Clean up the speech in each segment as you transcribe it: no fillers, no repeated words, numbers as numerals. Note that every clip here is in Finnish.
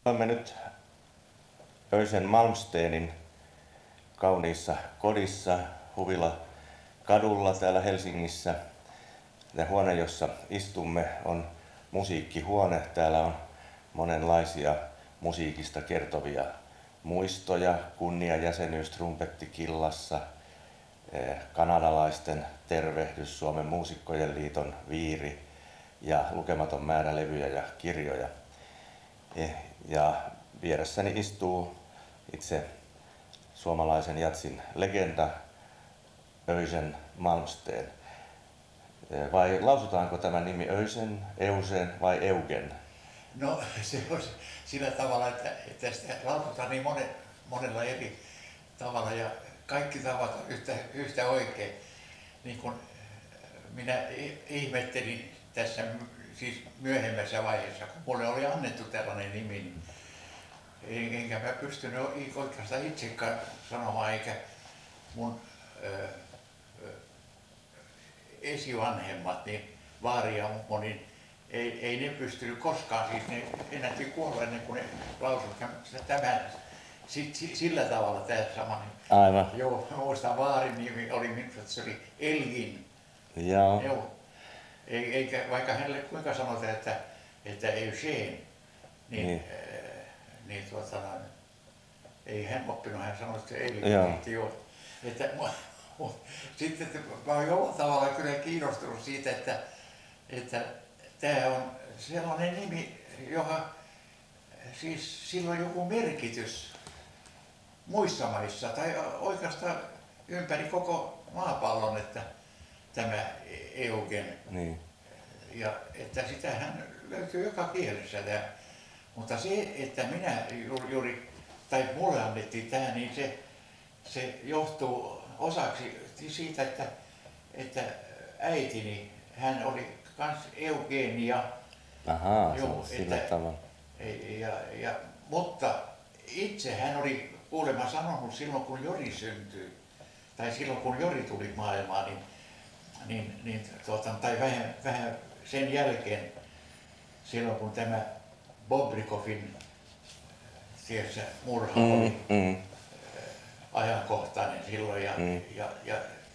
Olemme nyt Öisen Malmstenin kauniissa kodissa Huvila kadulla täällä Helsingissä. Tämä huone, jossa istumme, on musiikkihuone. Täällä on monenlaisia musiikista kertovia muistoja, kunniajäsenyys trumpettikillassa, kanadalaisten tervehdys, Suomen muusikkojen liiton viiri ja lukematon määrä levyjä ja kirjoja. Ja vieressäni istuu itse suomalaisen jatsin legenda Öisen Malmsten. Vai lausutaanko tämä nimi Öisen, Eusen vai Eugen? No se on sillä tavalla, että sitä lausutaan niin monella eri tavalla ja kaikki tavat on yhtä oikein. Niin kuin minä ihmettelin tässä siis myöhemmässä vaiheessa, kun mulle oli annettu tällainen nimi, niin enkä mä pystynyt oikeastaan itsekään sanomaan, eikä mun esivanhemmat, niin vaari ja mummo, niin ei ne pystynyt koskaan, siis ne ennätti kuolla ennen kuin ne lausuivat tämän sillä tavalla tämä sama. Aivan. Joo, mä muistan vaarin nimi oli minusta, että se oli Elgin. Joo. Joo. Eikä, vaikka hänelle kuinka sanotaan, että Eugene, niin ei hän oppinut, hän sanoi, että Elgin. Joo. Sitten mä oon jollain tavalla kyllä kiinnostunut siitä, että tämä on sellainen nimi, joka siis sillä on joku merkitys muissa maissa tai oikeastaan ympäri koko maapallon, että tämä Eugen. Niin. Ja että sitähän löytyy joka kielessä tämä. Mutta se, että minä juuri, tai mulle annettiin tämä, niin se johtuu osaksi siitä, että äitini, hän oli kans Eugenia. Ahaa, sillä tavalla. Mutta itse hän oli kuulemma sanonut silloin, kun Jori syntyi, tai silloin kun Jori tuli maailmaan, tai vähän sen jälkeen, silloin kun tämä Bobrikovin murha oli ajankohtainen silloin ja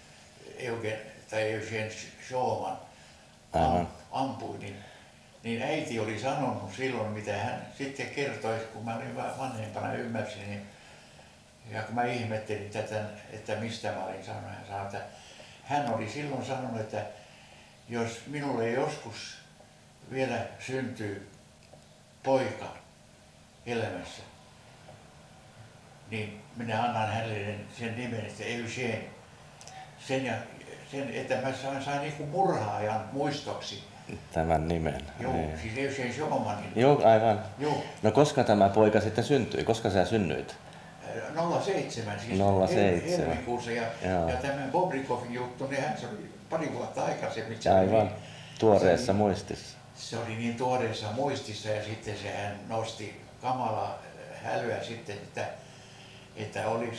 Eugen Schumann ampui, niin äiti oli sanonut silloin, mitä hän sitten kertoi, kun mä olin vanhempana ymmärsin, niin, ja kun mä ihmettelin tätä, että mistä mä olin sanonut, hän sanoi, että hän oli silloin sanonut, että jos minulle joskus vielä syntyy poika elämässä, niin minä annan hänelle sen nimen, että Eugene. Sen, että mä sain niin kuin murhaajan muistoksi. Tämän nimen. Joo, niin. Siis Eugen Schumannin. Joo, aivan. Joo. No koska tämä poika sitten syntyi? Koska sä synnyit? 07, siis 07. helmikuussa. Ja tämä Bobrikovin juttu, niin hän se oli pari vuotta aikaisemmin. Aivan, tuoreessa muistissa. Se oli niin tuoreessa muistissa ja sitten hän nosti kamalaa hälyä sitten, että oliks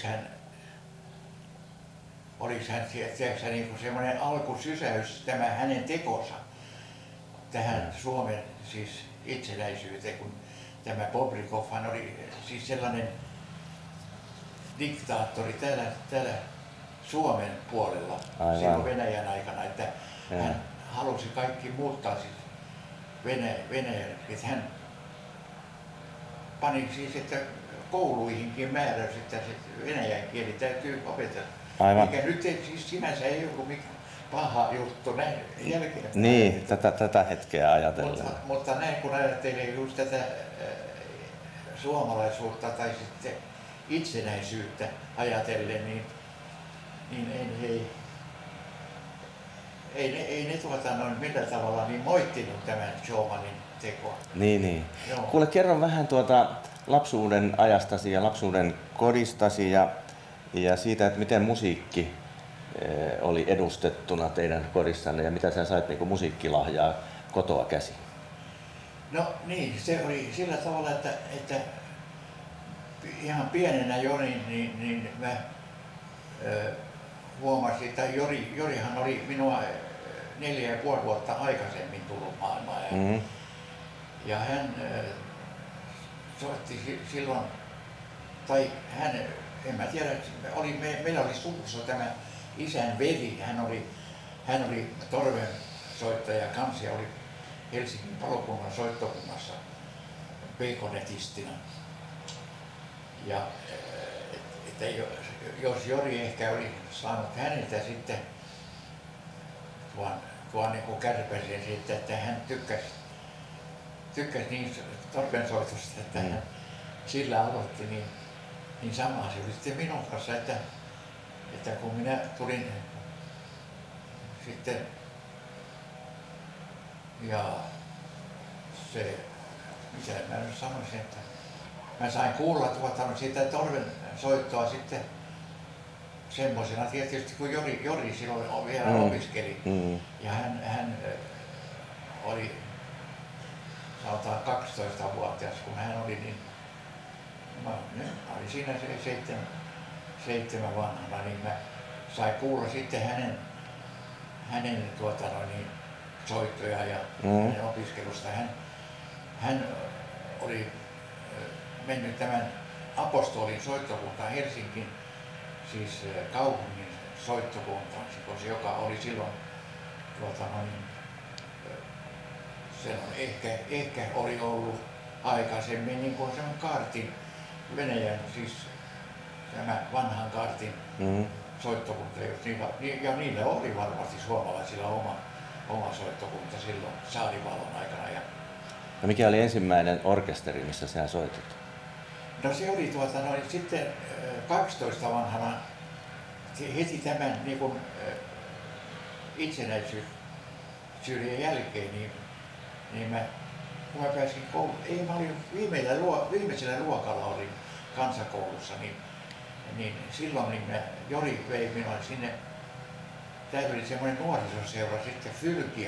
hän tiedätkö, niin kuin semmoinen alkusysäys tämä hänen tekonsa tähän Suomen siis itsenäisyyteen, kun tämä Bobrikovhan oli siis sellainen diktaattori täällä Suomen puolella silloin Venäjän aikana, että hän halusi kaikki muuttaa siis Venäjälle, että hän pani siis, että kouluihinkin määräys, että se venäjän kieli täytyy opetella. Aivan. Eikä nyt siis sinänsä ei ollut mikään paha juttu näin jälkeen. Niin, tätä hetkeä ajatellen. Mutta näin kun ajattelee just tätä suomalaisuutta tai sitten itsenäisyyttä ajatellen, niin ei ne millään tavalla niin moittinut tämän Schumannin tekoa. Niin. Joo. Kuule, kerro vähän lapsuuden ajastasi ja lapsuuden kodistasi ja siitä, että miten musiikki oli edustettuna teidän kodissanne ja mitä sä sait niinku musiikkilahjaa kotoa käsin? No niin, se oli sillä tavalla, että ihan pienenä jo niin mä huomasin, että Jorihan oli minua 4,5 vuotta aikaisemmin tullut maailmaan. Ja hän soitti silloin, tai hän, en mä tiedä, meillä oli suvussa tämä isän veli, hän oli torven soittaja kanssa ja oli Helsingin palokunnan soittokunnassa peikonetistina. Ja että jos Jori ehkä oli saanut häneltä sitten tuon niin kuin kärpäsen siitä, että hän tykkäsi niin torven soitosta, että hän sillä aloitti, niin sama se oli sitten minun kanssa, että kun minä tulin sitten ja se, mitä mä nyt sanoisin, että mä sain kuulla sitä torven soittoa sitten semmoisena tietysti, kun Jori silloin vielä opiskeli. Ja hän oli sanotaan 12-vuotias, kun hän oli niin, mä olin siinä 7 vanhana, niin mä sain kuulla sitten hänen soittoja ja hänen opiskelusta. Hän oli mennyt tämän apostolin soittokuntaan Helsingin, siis kaupungin soittokuntaan, joka oli silloin ehkä oli ollut aikaisemmin niin kuin semmoinen kaartin, Venäjän, siis tämä vanhan kaartin soittokunta, ja niillä oli varmasti suomalaisilla oma soittokunta silloin saarivalon aikana. No mikä oli ensimmäinen orkesteri, missä sinä soitit? No se oli sitten 12 vanhana heti tämän niin kuin, itsenäisyyden jälkeen, niin kun mä pääsin kouluun, mä olin viimeisellä luokalla olin kansakoulussa, niin silloin Jori vei minua sinne, täällä oli semmoinen nuorisoseura sitten Fylkia.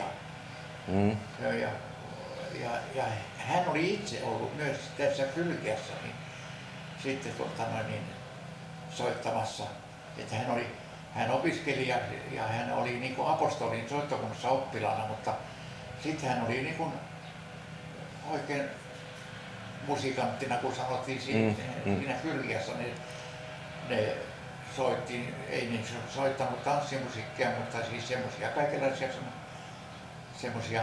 Ja hän oli itse ollut myös tässä Fylkiassa sitten soittamassa, että hän opiskeli ja hän oli niin kuin apostolin soittokunnassa oppilaana, mutta sitten hän oli niin kuin oikein musikanttina, kun sanottiin siinä Fylkiassa, ne soitti, ei niin soittanut tanssimusiikkia, mutta siis semmoisia kaikenlaisia semmoisia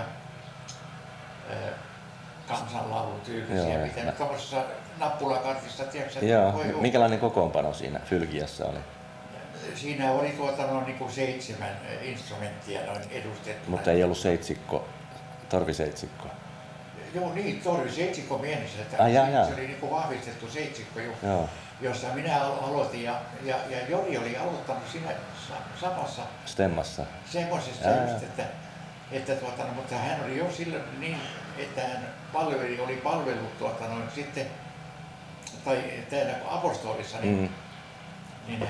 kansanlaulutyylisiä, mitä nyt tuollaisessa nappulakartissa, tiedätkö? Joo, minkälainen kokoonpano siinä Fylkiassa oli? Siinä oli niin kuin 7 instrumenttia noin edustettuna. Mutta ei ollut torviseitsikko? Joo niin, torviseitsikko mielessä. Se oli niin kuin vahvistettu seitsikko, jossa minä aloitin ja Jori oli aloittanut siinä samassa stemmassa. Semmoisessa just, mutta hän oli jo silloin niin, että hän oli palvellut sitten, tai täällä apostolissa, niin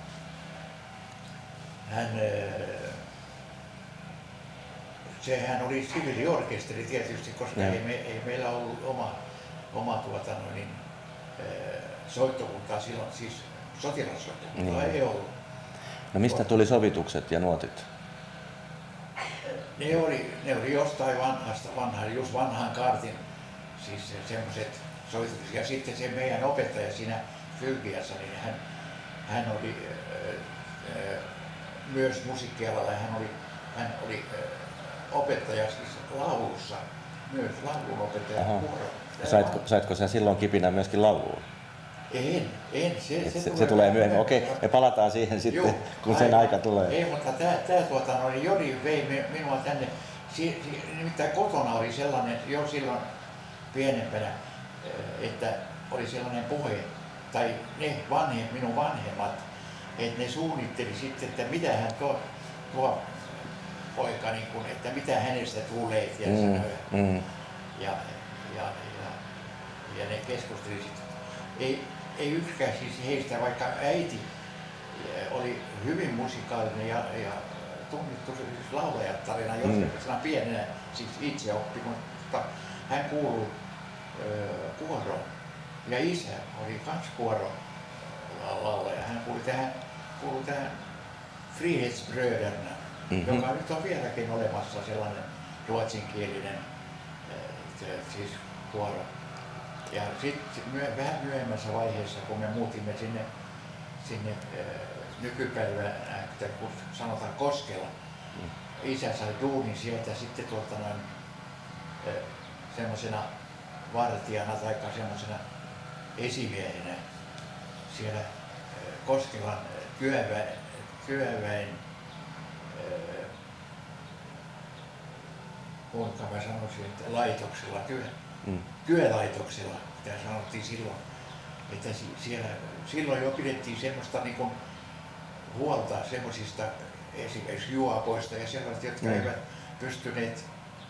sehän oli siviiliorkesteri tietysti, koska ei meillä ollut oma soittokuntaa silloin, siis sotilassoittokuntaa ei ollut. No mistä tuli sovitukset ja nuotit? Ne oli jostain just vanhan kaartin, siis semmoiset soitukset. Ja sitten se meidän opettaja siinä Fylkiassa, niin hän oli myös musiikkialalla, hän oli opettaja siis laulussa, myös laulun opettaja. Saitko sen silloin kipinä myöskin lauluun? En. Se tulee myöhemmin. Okei, me palataan siihen sitten, kun sen aika tulee. Ei, mutta Jori vei minua tänne. Nimittäin kotona oli sellainen jo silloin pienempänä, että oli sellainen puhe, tai minun vanhemmat, että ne suunnitteli sitten, että mitä hän tuo poika, niin kun, että mitä hänestä tulee, ja ne keskusteli sitten. Ei yksikään siis heistä, vaikka äiti oli hyvin musikaalinen ja tunnettu siis laulajattarina, joskus pienenä siis itse oppi, mutta hän kuului kuoroon ja isä oli kans kuoron laulaja. Hän kuului tähän Frihetsbröderna, joka nyt on vieläkin olemassa sellainen ruotsinkielinen siis kuoro. Ja sitten vähän myöhemmässä vaiheessa, kun me muutimme sinne nykypäivänä, kun sanotaan Koskela, isä sai duunin sieltä sitten semmoisena vartijana tai semmoisena esimiehenä siellä Koskelan työväen kuinka mä sanoisin, että laitoksella, työlaitoksella, mitä sanottiin silloin, että siellä silloin jo pidettiin semmoista niin kuin huolta semmoisista esimerkiksi juopoista ja sellaiset, jotka eivät pystyneet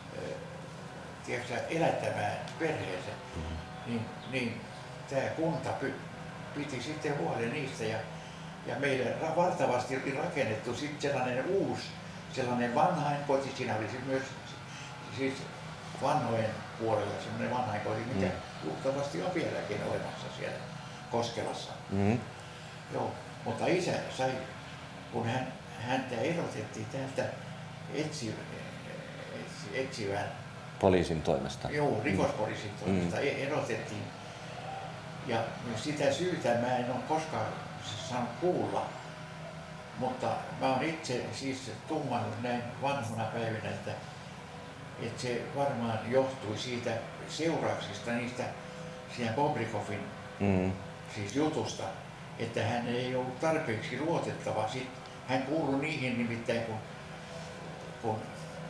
elättämään perheensä, niin tämä kunta piti sitten huolen niistä ja meille valtavasti oli rakennettu sitten sellainen vanhainkoti, siinä oli myös siis vanhojen puolella sellainen vanhainkoti, mikä luultavasti on vieläkin olemassa siellä Koskelassa. Joo, mutta isä sai, kun häntä erotettiin täältä etsivän poliisin toimesta. Joo, rikospoliisin toimesta erotettiin. Ja sitä syytä mä en ole koskaan saanut kuulla, mutta mä oon itse siis tummannut näin vanhana päivinä, että se varmaan johtui siitä seurauksista niistä siinä Bobrikovin siis jutusta, että hän ei ollut tarpeeksi luotettava. Hän kuului niihin nimittäin, kun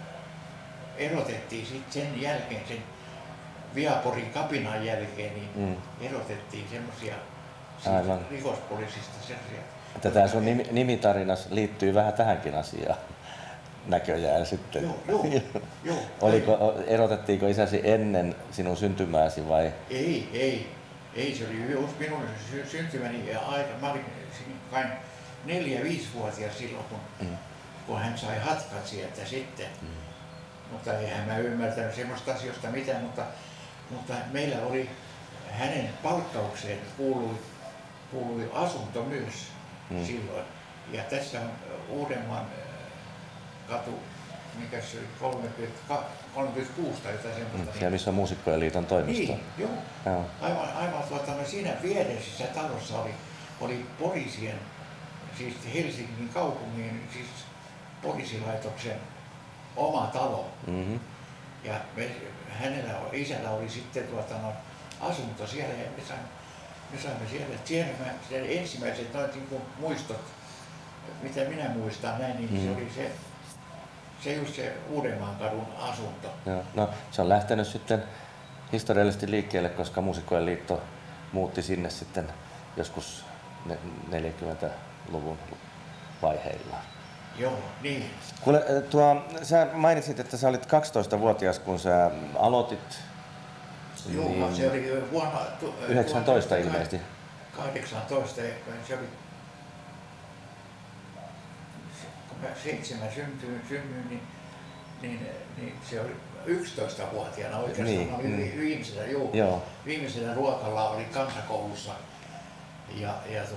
erotettiin sitten sen jälkeen, sen Viaporin kapinan jälkeen, niin erotettiin semmoisia rikospoliisista sellaisia. Että tämä sun nimitarinas liittyy vähän tähänkin asiaan näköjään sitten. Joo. Erotettiinko isäsi ennen sinun syntymääsi vai? Ei. Se oli just minun syntymäni aika. Mä olin kai 4-5-vuotias silloin, kun hän sai hatkat sieltä sitten. Mutta eihän mä ymmärtänyt semmoista asioista mitään, mutta meillä oli hänen palkkaukseen kuului asunto myös silloin. Ja tässä on Uudenmaan katu, mikä se oli 36 tai jotain semmoista. Siellä missä on Muusikkojen liiton toimisto. Niin, joo. Aivan siinä vieressä talossa oli poliisien, siis Helsingin kaupungin siis poliisilaitoksen oma talo. Ja isällä oli sitten asunto siellä ja me saimme siellä ensimmäiset muistot, mitä minä muistan näin, niin se oli se just se Uudenmaan kadun asunto. Joo. No, se on lähtenyt sitten historiallisesti liikkeelle, koska Muusikkojen liitto muutti sinne sitten joskus 40-luvun vaiheilla. Joo, niin. Kuule, sä mainitsit, että sä olit 12-vuotias, kun sä aloitit. Joo, niin, se oli vuonna 19 ilmeisesti. 18, se oli, kun mä 7 synnyin, niin se oli 11-vuotiaana oikeastaan. Viimeisellä luokalla oli kansakoulussa ja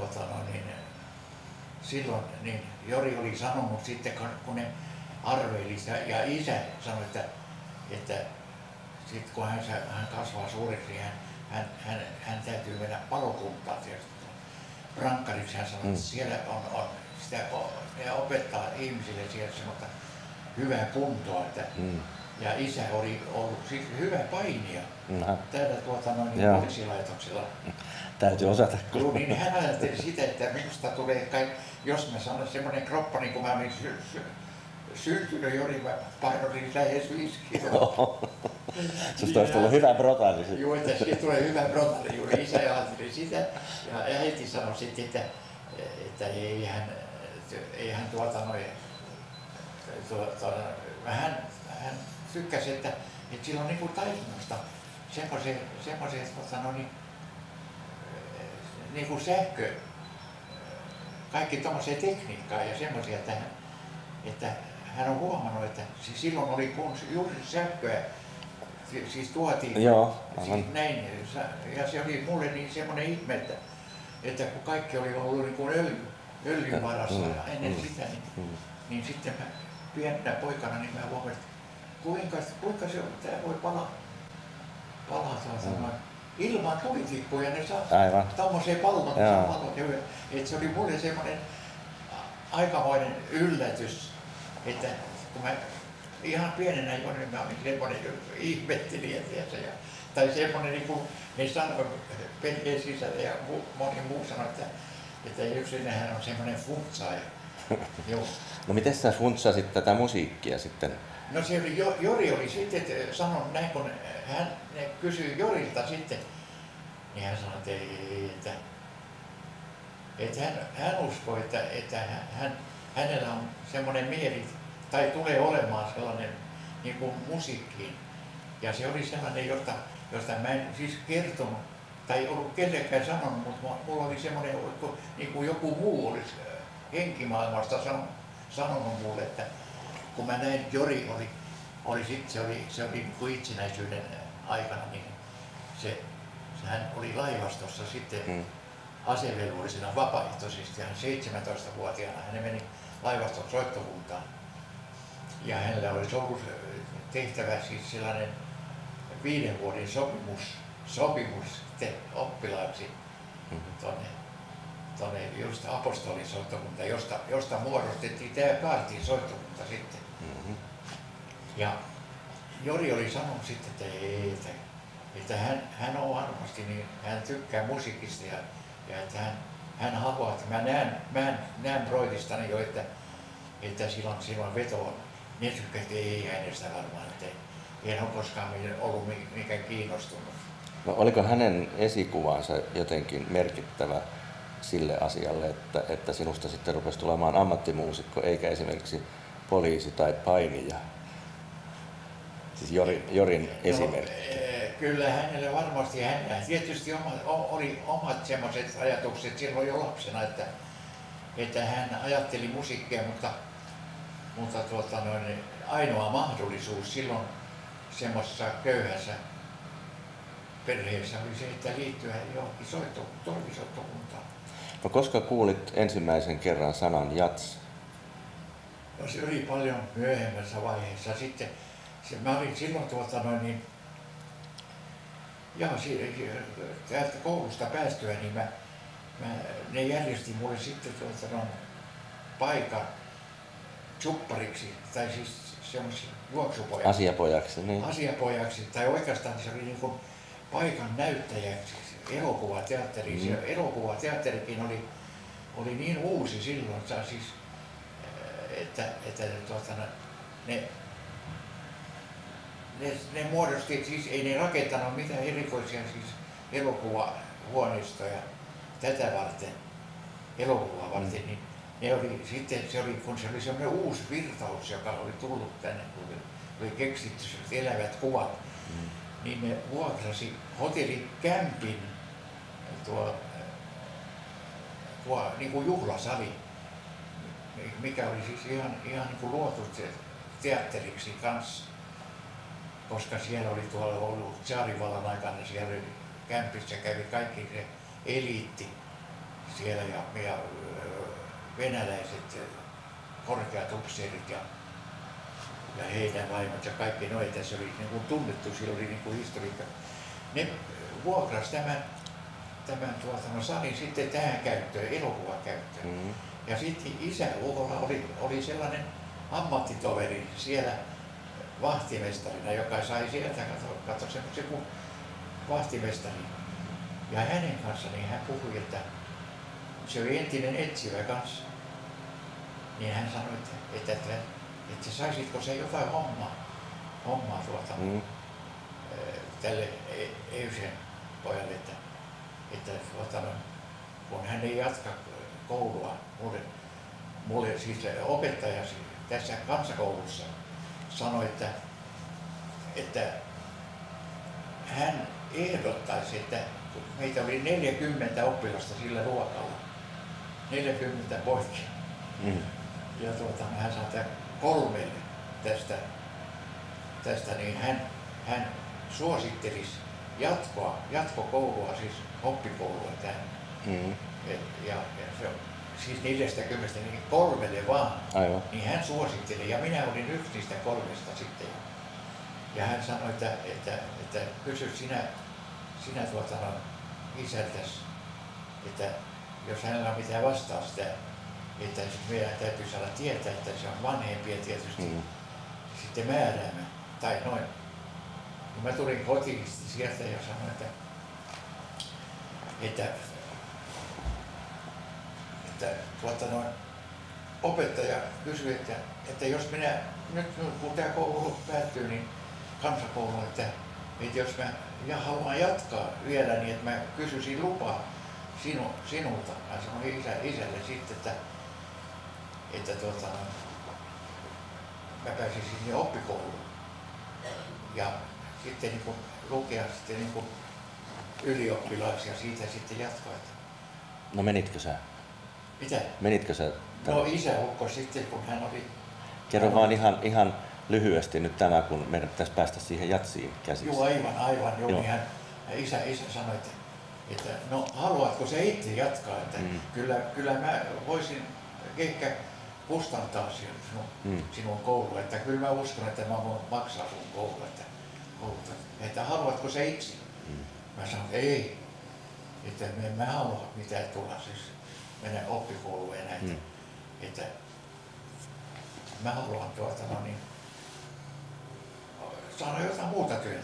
silloin niin Jori oli sanonut sitten, kun ne arveili sitä, ja isä sanoi, että sitten kun hän kasvaa suureksi, niin hän täytyy mennä palokuntaan prankkariksi. Hän sanoi, että siellä on sitä, ne opettaa ihmisille siellä semmoista hyvää kuntoa. Ja isä oli ollut siis hyvä painija täällä poliisilaitoksella. Täytyy osata. Joo, niin hän ajatteli sitä, että minusta tulee, jos mä sanon semmoinen kroppa, niin kun mä olin syntynyt jo, niin mä painoin lähes 5 kiloa. Susta olisi tullut hyvä brotari. Joo, että siitä tulee hyvä brotari. Juuri isä ajatteli sitä ja äiti sanoi sitten, että ei hän hän tykkäsi, että sillä on niin kuin taitunnosta semmoiset niin kuin sähkö, kaikki tommoisia tekniikkaa ja semmoisia, että hän on huomannut, että silloin oli kun juuri sähköä siis tuotiin siis näin, ja se oli mulle niin semmoinen ihme, että kun kaikki oli ollut niin kuin öljyn varassa ennen sitä, niin sitten mä pienenä poikana niin mä huomasin, että kuinka se on, tää voi palata ilman tulitippuja ne saa Aivan. tommoseen pallon. Että se oli mulle semmoinen aikamoinen yllätys, että kun mä ihan pienenä Joni, mä olin semmoinen ihmettelijä, tai semmoinen niin kuin ne sanoi perheen sisällä ja moni muu sanoi, että yksinähän on semmoinen funtsaaja. Joo. No miten sä funtsasit tätä musiikkia sitten? No se oli, Jori oli sitten sanonut näin, kun hän kysyi Jorilta sitten, niin hän sanoi, että hän uskoi, että hänellä on semmoinen mieli, tai tulee olemaan sellainen niin kuin musiikkiin. Ja se oli sellainen, josta mä en siis kertonut, tai ollut kellekään sanonut, mutta mulla oli semmoinen, niin kuin joku muu olisi henkimaailmasta sanonut mulle, että kun mä näin, Jori se oli niin kuin itsenäisyyden aikana, niin hän oli laivastossa sitten asevelvollisena vapaaehtoisesti. Hän 17-vuotiaana hän meni laivaston soittokuntaan. Ja hänellä olisi ollut tehtävä siis sellainen 5 vuoden sopimus oppilaaksi tuonne just apostolisoittokunta, josta muodostettiin tämä kaartin soittokunta sitten. Ja Jori oli sanonut sitten, että hän on varmasti, niin hän tykkää musiikista ja että hän haluaa, että mä näen Broidistani jo, että silloin veto on. Ne tykkää, että ei hänestä varmaan, että ei hän ole koskaan ollut mikään kiinnostunut. No, oliko hänen esikuvansa jotenkin merkittävä sille asialle, että sinusta sitten rupesi tulemaan ammattimuusikko, eikä esimerkiksi poliisi tai painija? Siis Jorin esimerkki. No, kyllä hänelle varmasti, hänellä tietysti oli omat semmoiset ajatukset silloin jo lapsena, että hän ajatteli musiikkia, mutta ainoa mahdollisuus silloin semmoisessa köyhässä perheessä oli se, että liittyä johonkin torvisoittokuntaan. No koska kuulit ensimmäisen kerran sanan jats? No se oli paljon myöhemmässä vaiheessa sitten. Mä olin silloin täältä koulusta päästyä, niin ne järjesti mulle sitten paikan tjuppariksi, tai siis semmoisen juoksupojaksi. Asiapojaksi, niin. Asiapojaksi, tai oikeastaan se oli niin kuin paikan näyttäjäksi elokuvateatteriin. Elokuvateatterikin oli niin uusi silloin, siis, että ne muodosti, siis ei ne rakentanut mitään erikoisia siis elokuvahuoneistoja tätä varten, elokuvaa varten, niin ne oli sitten, kun se oli semmoinen uusi virtaus, joka oli tullut tänne, kun oli keksitty elävät kuvat, niin ne vuokrasi hotellikämpin niin kuin juhlasali, mikä oli siis ihan niin kuin luotu teatteriksi kanssa. Koska siellä oli tuolla ollut tsaarivallan aikana, siellä kämpissä kävi kaikki se eliitti siellä ja venäläiset korkeat upseerit ja heidän vaimot ja kaikki noita. Se oli niin kuin tunnettu, siellä oli niin kuin historiikka. Ne vuokrasi tämän salin sitten tähän käyttöön, elokuvakäyttöön. Ja sitten isä Uhola oli sellainen ammattitoveri siellä vahtimestarina, joka sai sieltä katsoa semmoisen kuin vahtimestari. Ja hänen kanssaan niin hän puhui, että se oli entinen etsivä kanssa. Niin hän sanoi, että saisitko se jotain hommaa tälle Eusen pojalle, että kun hän ei jatka koulua, mulle siis opettaja tässä kansakoulussa sanoi, että hän ehdottaisi, että meitä oli 40 oppilasta sillä luokalla, 40 poikia. Ja hän sanoi, 3 tästä niin hän suosittelisi jatkokoulua, siis oppikoulua tähän. Ja se on siis 40, niin 3 vaan. Aivan. Niin hän suositteli, ja minä olin yksi niistä 3 sitten. Ja hän sanoi, että kysy sinä isältäsi, että jos hänellä on mitään vastaa sitä, että meidän täytyy saada tietää, että se on vanhempia tietysti sitten määräämään, tai noin. Niin mä tulin kotiin sieltä ja sanoin, että opettaja kysyi, että jos minä, nyt kun tämä koulu päättyy, niin kansakoulu, että jos mä haluan jatkaa vielä, niin että mä kysyisin lupaa sinulta. Mä sanoin isälle sitten, että mä pääsin sinne oppikouluun ja sitten niin lukea sitten niin ylioppilaisia siitä sitten jatkaa. No menitkö sä? Mitä? Menitkö sä? No isäukko sitten, kun hän oli... Kerro vaan ihan lyhyesti nyt tämä, kun meidän pitäisi päästä siihen jatsiin käsiksi. Joo, aivan. Joo. Niin hän, isä sanoi, että no haluatko se itse jatkaa, että kyllä mä voisin ehkä kustantaa sinun koulua, että kyllä mä uskon, että mä voin maksaa sun koulua, että haluatko se itse? Mä sanoin, että ei, että mä en halua mitään tulla siis mennä oppikouluun enää, että mä haluan saada jotain muuta työtä.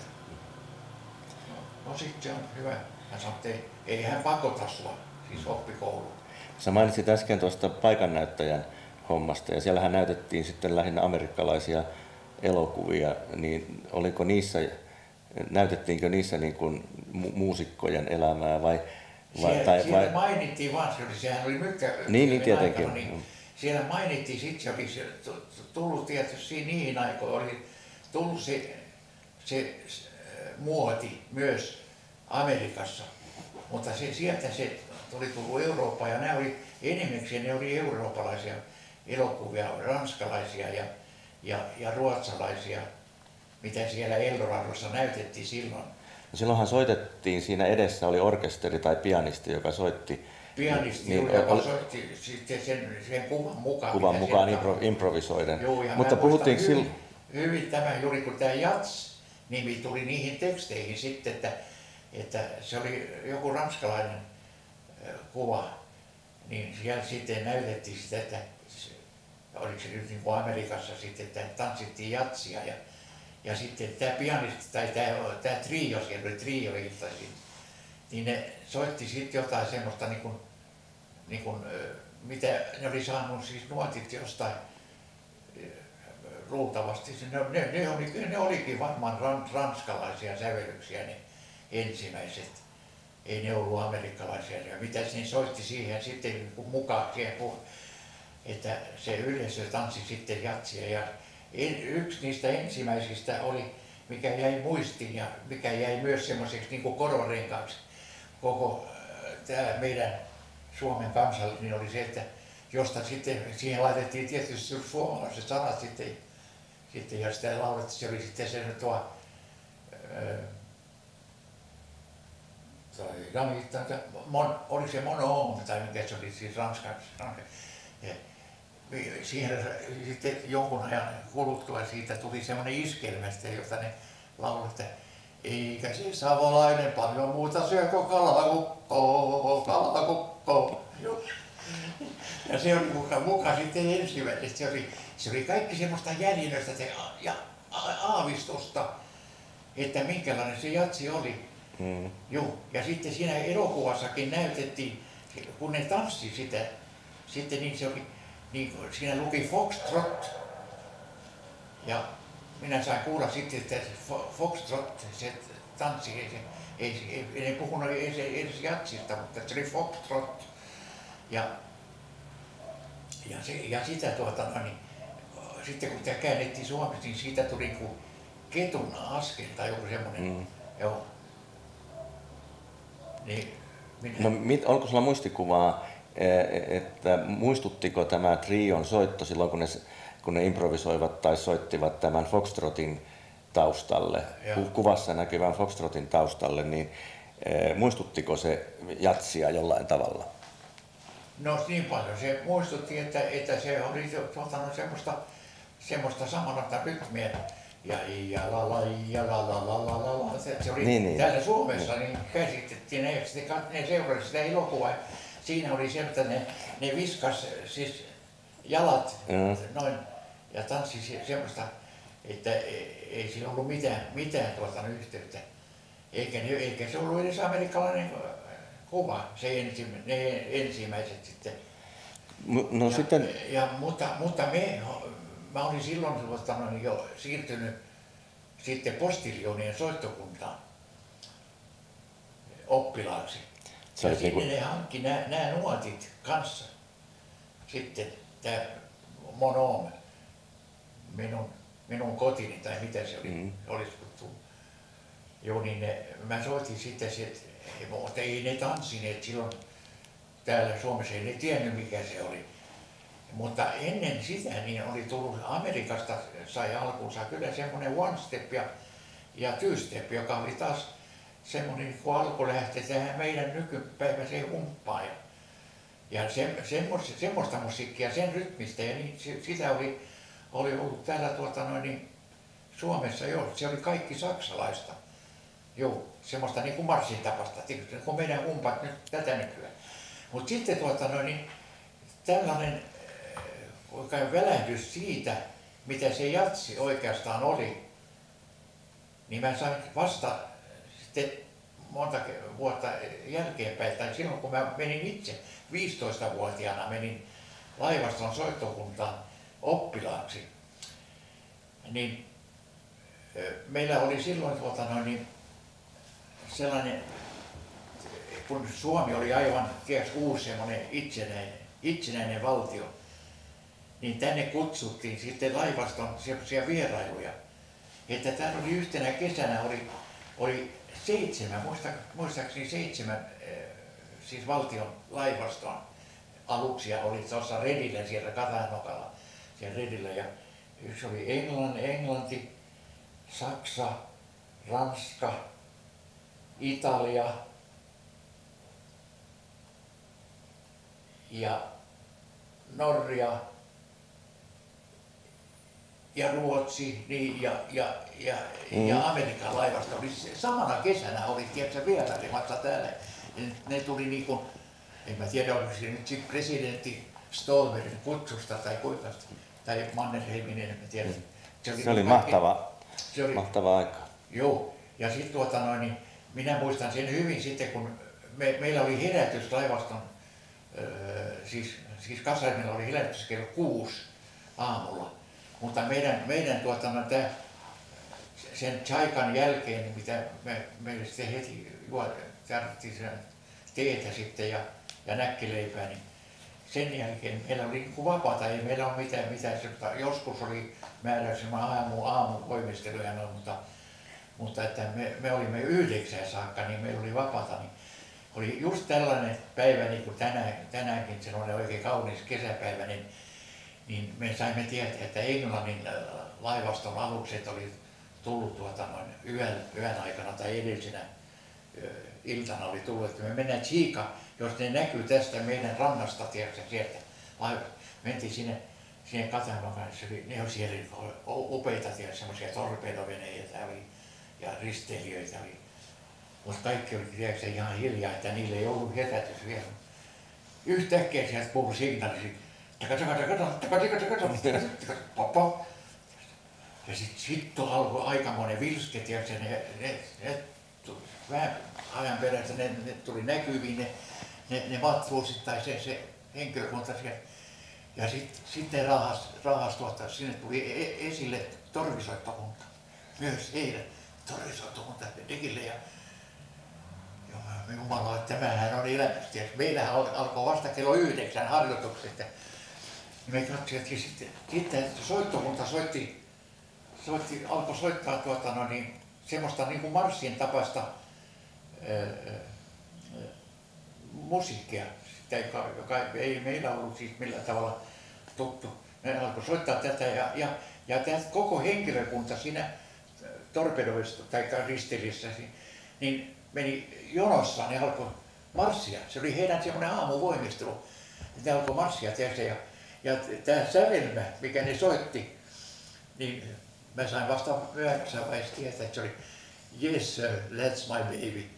No sitten se on hyvä. Hän sanoi, että ei hän pakota sua, siis oppikouluun. Sä mainitsit äsken tuosta paikannäyttäjän hommasta ja siellähän näytettiin sitten lähinnä amerikkalaisia elokuvia, niin oliko näytettiinkö niissä niin kuin muusikkojen elämää vai siellä mainittiin vaan, sehän oli mykkä. Niin tietenkin. Aikana, niin siellä mainittiin, sitten se oli tullut tietysti niihin aikoihin, oli tullut se muoti myös Amerikassa, mutta sieltä se oli tullut Eurooppaan ja ne oli eurooppalaisia elokuvia, ranskalaisia ja ruotsalaisia, mitä siellä Eldoradossa näytettiin silloin. No silloinhan soitettiin, siinä edessä oli orkesteri tai pianisti, joka soitti. Pianisti, joka soitti sitten sen kuvan mukaan improvisoiden. Joo, mutta puhuttiin hyvin tämä juuri kun tämä Jats-nimi tuli niihin teksteihin sitten, että se oli joku ranskalainen kuva, niin siellä sitten näytettiin sitä, että oliko se nyt niin kuin Amerikassa sitten, että tanssittiin jatsia ja sitten tämä pianisti tai tämä trio, siellä oli trio iltaisin, niin ne soitti sitten jotain semmoista niin kuin, mitä ne oli saanut siis nuotit jostain luultavasti. Ne olikin varmaan ranskalaisia sävellyksiä ne ensimmäiset. Ei ne ollut amerikkalaisia. Ja mitä ne soitti siihen sitten mukaan siihen, että se yleisö tanssi sitten jatsia. Ja yksi niistä ensimmäisistä oli, mikä jäi muistiin ja mikä jäi myös semmoiseksi niin kuin korvarenkaaksi koko tämä meidän Suomen kansalle, niin oli se, että josta sitten siihen laitettiin tietysti suomalaiset sanat sitten ja sitä laulettiin, se oli sitten se oli se mono tai mikä se oli siis ranskaksi. Siihen sitten jonkun ajan kuluttua siitä tuli semmoinen iskelmä, jota ne lauloi, että eikä se savolainen paljon muuta syö kuin kalakukko. Ja se oli mukaan sitten ensimmäisestä. Se oli kaikki semmoista jäljinöistä ja aavistusta, että minkälainen se jatsi oli. Joo. Ja sitten siinä elokuvassakin näytettiin, kun ne tanssi sitä, sitten niin se oli, niin siinä luki Foxtrot. Ja minä sain kuulla sitten, että Foxtrot, se tanssi, ei ne puhunut edes jatsista, mutta se oli Foxtrot. Ja sitä niin, sitten kun tämä käännettiin suomeksi, niin siitä tuli kuin ketun askel tai joku semmoinen. Joo. Niin, no, onko sulla muistikuvaa, että muistuttiko tämä trion soitto silloin, kun ne improvisoivat tai soittivat tämän Foxtrotin taustalle, kuvassa näkyvän Foxtrotin taustalle, niin muistuttiko se jatsia jollain tavalla? No niin paljon. Se muistutti, että se oli semmoista samanlaista rytmiä ja la la ja la la la la la la. Se oli Niin. täällä Suomessa, niin käsitettiin ne seurasi sitä elokuvaa. Siinä oli se, että ne viskas siis jalat noin ja tanssi semmoista, että ei sillä ollut mitään yhteyttä. Eikä se ollut edes amerikkalainen kuva, ne ensimmäiset sitten. No sitten... Mutta mä olin silloin jo siirtynyt sitten postiljoonien soittokuntaan oppilaaksi. Ja sinne ne hankki nämä nuotit kanssa. Sitten tämä Mon minun kotini tai mitä se oli, olisi kuttu. Joo, niin mä soitin sitten, mutta ei ne tanssineet silloin täällä Suomessa, ei ne tiennyt mikä se oli. Mutta ennen sitä niin oli tullut Amerikasta, sai alkuunsa kyllä semmoinen one step ja two step, joka oli taas semmoinen, kun alku lähti tähän meidän nykypäiväiseen humppaan. Ja semmoista musiikkia, sen rytmistä, ja niin, sitä oli ollut täällä Suomessa jo, se oli kaikki saksalaista. Joo, semmoista niin kuin marssin tapasta, niin kuin meidän humpat nyt tätä nykyään. Mutta sitten tällainen välähdys siitä, mitä se jatsi oikeastaan oli, niin mä sain vasta sitten monta vuotta jälkeenpäin, tai silloin kun mä menin itse 15-vuotiaana menin laivaston soittokuntaan oppilaaksi, niin meillä oli silloin sellainen, kun Suomi oli aivan uusi semmoinen itsenäinen valtio, niin tänne kutsuttiin sitten laivaston semmoisia vierailuja. Että täällä oli yhtenä kesänä oli 7, muistaakseni 7 siis valtion laivaston aluksia oli tuossa redillä siellä Katanokalla, siellä redillä. Ja yksi oli Englanti, Saksa, Ranska, Italia ja Norja ja Ruotsi niin, ja Amerikan laivasta oli samana kesänä oli tietysti vierailemassa täällä. Ne tuli niinku, en mä tiedä onko se nyt presidentti Stolberin kutsusta tai kuinka, tai Mannerheimin, en mä tiedä. Se oli mahtava aika. Joo, ja sitten niin minä muistan sen hyvin sitten, kun meillä oli herätys laivaston, siis kasarmilla oli herätys kello 6 aamulla. Mutta meidän sen chaikan jälkeen, mitä me sitten heti tarvittiin teetä sitten ja näkkileipää, niin sen jälkeen meillä oli niin vapaata, ei meillä ole mitään. Joskus oli määräyksenä aamuvoimisteluja, mutta että me olimme 9 saakka, niin meillä oli vapaata. Niin oli just tällainen päivä, niin kuin tänäänkin, sellainen oikein kaunis kesäpäivä, niin me saimme tietää, että Englannin laivaston alukset oli tullut yön aikana tai edellisenä iltana oli tullut, että me mennään Chica, jos ne näkyy tästä meidän rannasta, tiedätkö, sieltä laivasta. Mentiin sinne Katamakaan, ne oli siellä upeita, semmoisia torpedoveneitä ja risteilijöitä oli. Mutta kaikki oli tiedätkö, ihan hiljaa, että niille ei ollut herätys vielä. Yhtäkkiä sieltä kuului signaali. Ja sitten alkoi aikamoinen vilske, ne vähän ajan perästä ne tuli näkyviin, ne matruusit tai se henkilökunta siellä. Ja sitten rahas sinne tuli esille torvisoittokunta. Myös heidän torvisoittokunta Dekille. Ja Jumala, että tämähän on elämystä. Meillähän alkoi vasta kello 9 harjoitukset. Me katsoimme, sitten soittokunta alkoi soittaa semmoista niin kuin marssin tapaista musiikkia, joka ei meillä ollut siis millään tavalla tuttu. Ne alkoi soittaa tätä ja koko henkilökunta siinä torpedoissa tai ristilissä niin meni jonossa, ne alkoi marssia. Se oli heidän semmoinen aamuvoimistelu. Ne alkoi marssia, tiedätkö, ja tämä sävelmä, mikä ne soitti, niin Mä sain vasta myöhemmässä vaiheessa tietää, että se oli Yes sir, that's my baby.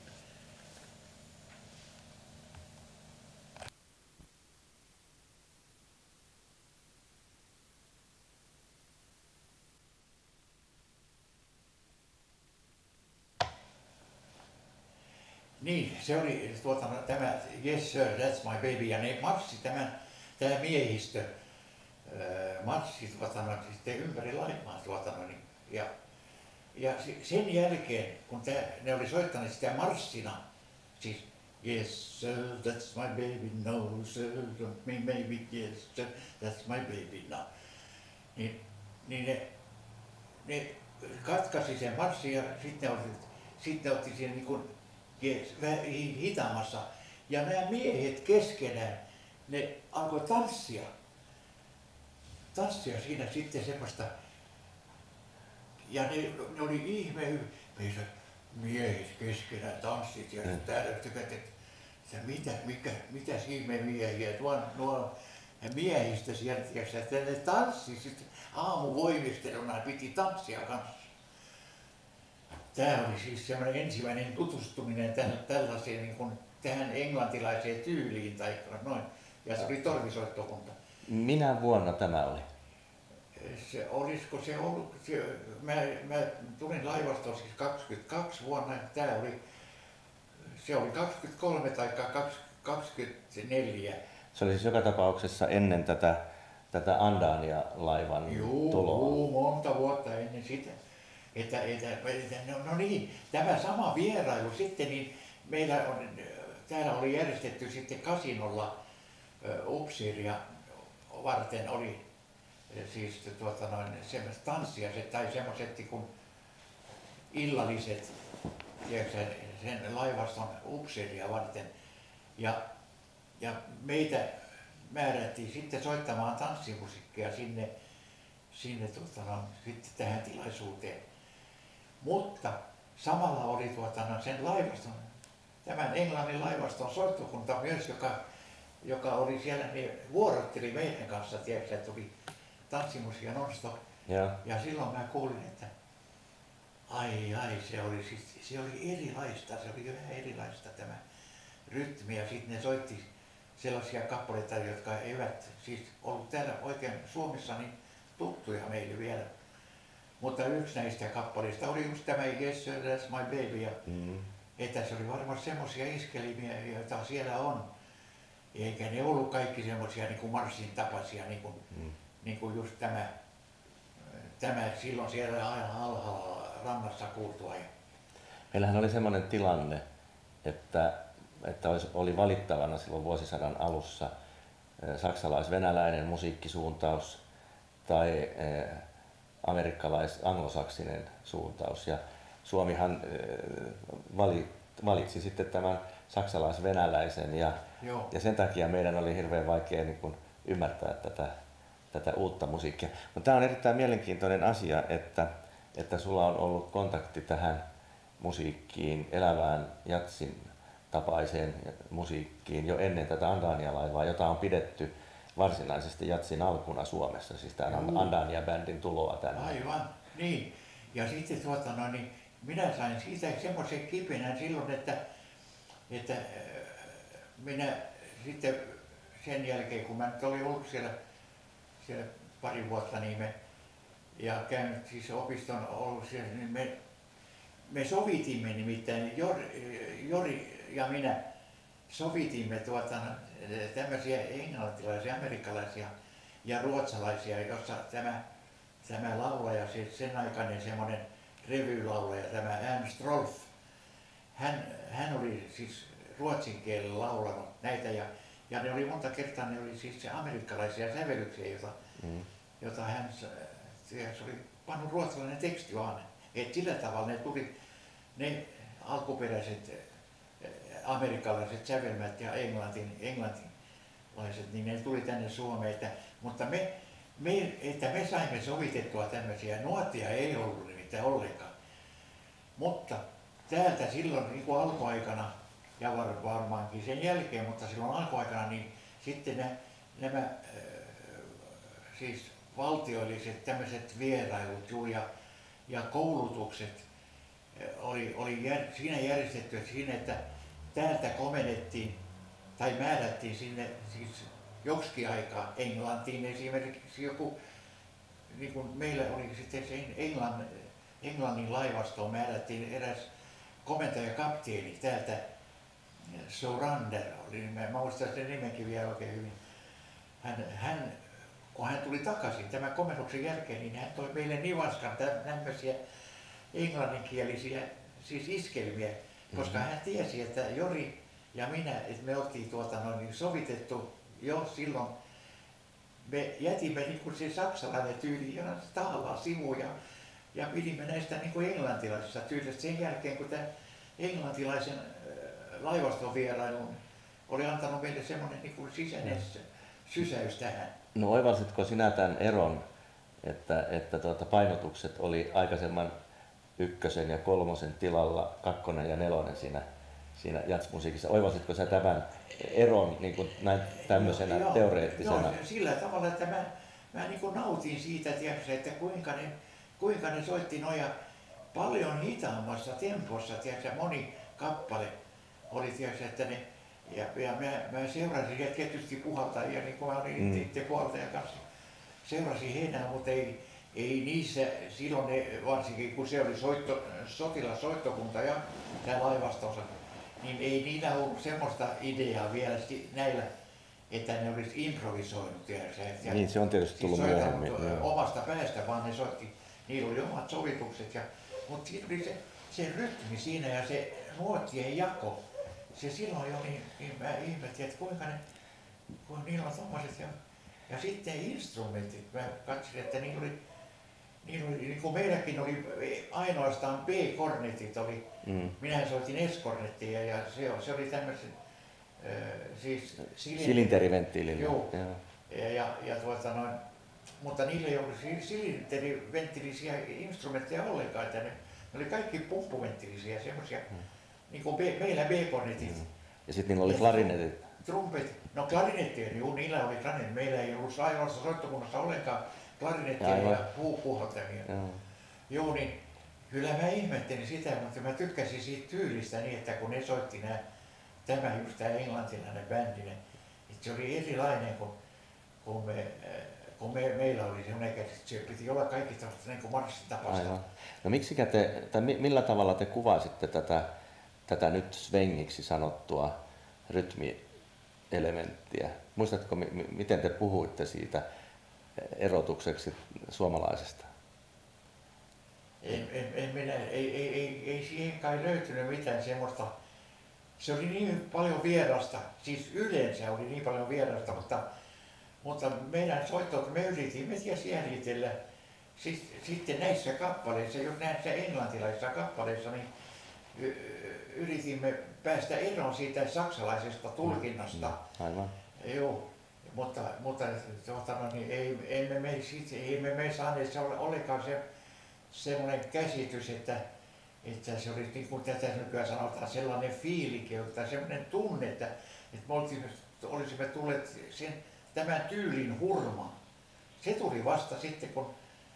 Niin, se oli tämä Yes sir, that's my baby, ja ne marssi tämä miehistö marssi sitten ympäri Laimaa ja sen jälkeen, kun ne oli soittaneet sitä marssina, siis Yes sir, that's my baby, no sir, don't me maybe, yes sir, that's my baby now. Niin ne katkasi sen marssin ja sitten otti siihen niin kuin vähän hitaammassa. Ja nämä miehet keskenään, ne alkoi tanssia siinä sitten semmoista. Ja ne oli ihme, miehet keskenään tanssit ja täällä tykät, että mitä ihme miehiä, nuo miehistä sieltä, että ne tanssi sitten aamuvoimisteluna, piti tanssia kanssa. Tämä oli siis semmoinen ensimmäinen tutustuminen tällaiseen niin kuin tähän englantilaiseen tyyliin tai noin. Ja se oli torvisoittokunta. Minä vuonna tämä oli? Olisiko se ollut, mä tulin laivastoon siis 22 vuonna, se oli 23 tai 24. Se oli siis joka tapauksessa ennen tätä Andania-laivan tuloa? Joo, monta vuotta ennen sitä. No niin, tämä sama vierailu sitten, niin täällä oli järjestetty sitten kasinolla upseeria varten oli siis semmoiset tanssia tai semmoiset kuin illalliset, tiedätkö, sen laivaston upseeria varten. Ja meitä määrättiin sitten soittamaan tanssimusiikkia sinne sitten tähän tilaisuuteen. Mutta samalla oli sen laivaston, tämän Englannin laivaston soittokunta myös, joka oli siellä, niin vuorotteli meidän kanssa, tiedätkö, että tuli tanssimusiikkia non-stop. Ja silloin mä kuulin, että se oli erilaista, se oli vähän erilaista tämä rytmi. Ja sitten ne soitti sellaisia kappaleita, jotka eivät siis ollut täällä oikein Suomessa niin tuttuja meille vielä. Mutta yksi näistä kappaleista oli just tämä Yes sir, that's my baby. Ja että se oli varmaan semmoisia iskelimiä, joita siellä on. Eikä ne ollut kaikki semmoisia niin kuin marssin tapaisia, niin kuin just tämä silloin siellä aina alhaalla rannassa kuultua. Meillähän oli semmoinen tilanne, että oli valittavana silloin vuosisadan alussa saksalais-venäläinen musiikkisuuntaus tai amerikkalais-anglosaksinen suuntaus. Ja Suomihan valitsi sitten tämän saksalais-venäläisen ja sen takia meidän oli hirveän vaikea niin kuin ymmärtää tätä uutta musiikkia. Mutta tämä on erittäin mielenkiintoinen asia, että sulla on ollut kontakti tähän musiikkiin, elävään jatsin tapaiseen musiikkiin jo ennen tätä Andania-laivaa, jota on pidetty varsinaisesti jatsin alkuna Suomessa, siis tämän Andania-bändin tuloa tänne. Aivan, niin. Ja sitten niin minä sain siitä semmoisen kipinän silloin, että minä sitten sen jälkeen, kun mä nyt olin ollut siellä pari vuotta, niin ja käynyt siis opiston ollut siellä, niin me sovitimme nimittäin, Jori ja minä sovitimme tämmöisiä englantilaisia, amerikkalaisia ja ruotsalaisia, jossa tämä laulaja, siis sen aikainen semmoinen revylaulaja, tämä Ernst Rolf, hän oli siis ruotsin kielellä laulanut näitä ja ne oli monta kertaa, ne oli siis amerikkalaisia sävellyksiä, jota hän se oli pannut ruotsalainen teksti vaan. Et sillä tavalla ne tuli ne alkuperäiset amerikkalaiset sävelmät ja englantilaiset, niin ne tuli tänne Suomeen. Mutta me saimme sovitettua tämmöisiä, nuottia ei ollut nimittäin ollenkaan. Mutta täältä silloin niin kuin alkuaikana, ja varmaankin sen jälkeen, mutta silloin alkuaikana, niin sitten nämä siis valtiolliset tämmöiset vierailut ja ja koulutukset siinä järjestetty siinä, että täältä komennettiin tai määrättiin sinne siis joksikin aikaa Englantiin esimerkiksi joku, niin kuin meillä oli sitten se Englannin laivastoon määrättiin eräs komentaja kapteeni täältä, Sorander oli, mä muistan sen nimenkin vielä oikein hyvin. Kun hän tuli takaisin tämän komennuksen jälkeen, niin hän toi meille nivaskan tämmöisiä englanninkielisiä siis iskelmiä, koska hän tiesi, että Jori ja minä, että me oltiin sovitettu jo silloin. Me jätimme niin kuin se saksalainen tyyli ja tahallaan sivuun ja pidimme näistä niin kuin englantilaisista tyylistä sen jälkeen, kun tämä englantilaisen laivaston vierailun oli antanut meille semmoinen niin kuin sisäinen sysäys tähän. No oivalsitko sinä tämän eron, että painotukset oli aikaisemman 1. ja 3. tilalla 2. ja 4. siinä jazzmusiikissa? Oivalsitko sä tämän eron niin kuin näin tämmöisenä teoreettisena? Joo, sillä tavalla, että mä niin kuin nautin siitä, tiedätkö, että kuinka ne soitti noja paljon hitaammassa tempossa, tiedätkö, moni kappale oli, tiedätkö, että ne ja mä seurasin tietysti puhaltajia, niin kuin mä olin itse puhaltajan kanssa. Seurasin heidän, mutta ei niissä silloin, varsinkin kun se oli sotilassoittokunta ja tämä laivastonsa, niin ei niillä ollut semmoista ideaa vielä näillä, että ne olisi improvisoinut. Niin, se on tietysti tullut myöhemmin. Omasta päästä, vaan ne soitti, niillä oli omat sovitukset. Mutta siinä oli se rytmi siinä ja se nuottien jako. Se silloin jo, niin mä ihmettin, että kuinka niillä on tommoset ja sitten instrumentit, mä katsoin, että niillä oli niin kuin meilläkin oli ainoastaan B-kornetit oli, minä soitin S-kornettia ja se oli tämmöisen siis silinteriventtiilillä. Joo. Mutta niillä ei ollut silinteriventtiilisiä instrumentteja ollenkaan, että ne oli kaikki pumppuventtiilisiä semmoisia. Niin kuin meillä B-kornetit. Ja sitten niillä oli klarinetit. Trumpet. No klarinettia, juu, niillä oli klarinetit. Meillä ei ollut ainoassa soittokunnassa ollenkaan klarinettia ja puuhaltamia. Joo, niin kyllä mä ihmettelin sitä, mutta mä tykkäsin siitä tyylistä niin, että kun ne soitti tämä englantilainen bändi, että se oli erilainen kun meillä oli semmoinen käsitys, että se piti olla kaikki tämmöistä niin kuin marssitapasta. No millä tavalla te kuvasitte tätä nyt svengiksi sanottua rytmielementtiä? Muistatko, miten te puhuitte siitä erotukseksi suomalaisesta? Ei siihen kai löytynyt mitään semmoista. Se oli niin paljon vierasta, siis yleensä oli niin paljon vierasta, mutta meidän soittoon me yritimme jäljitellä sitten näissä kappaleissa, jos näissä englantilaisissa kappaleissa, niin yritimme päästä eroon siitä saksalaisesta tulkinnasta. Aivan. Joo, mutta niin emme me saaneet ollenkaan semmoinen käsitys, että se oli niin kuin tätä nykyään sanotaan sellainen fiilike, tai semmoinen tunne, että me olisimme tulleet tämän tyylin hurmaan. Se tuli vasta sitten, kun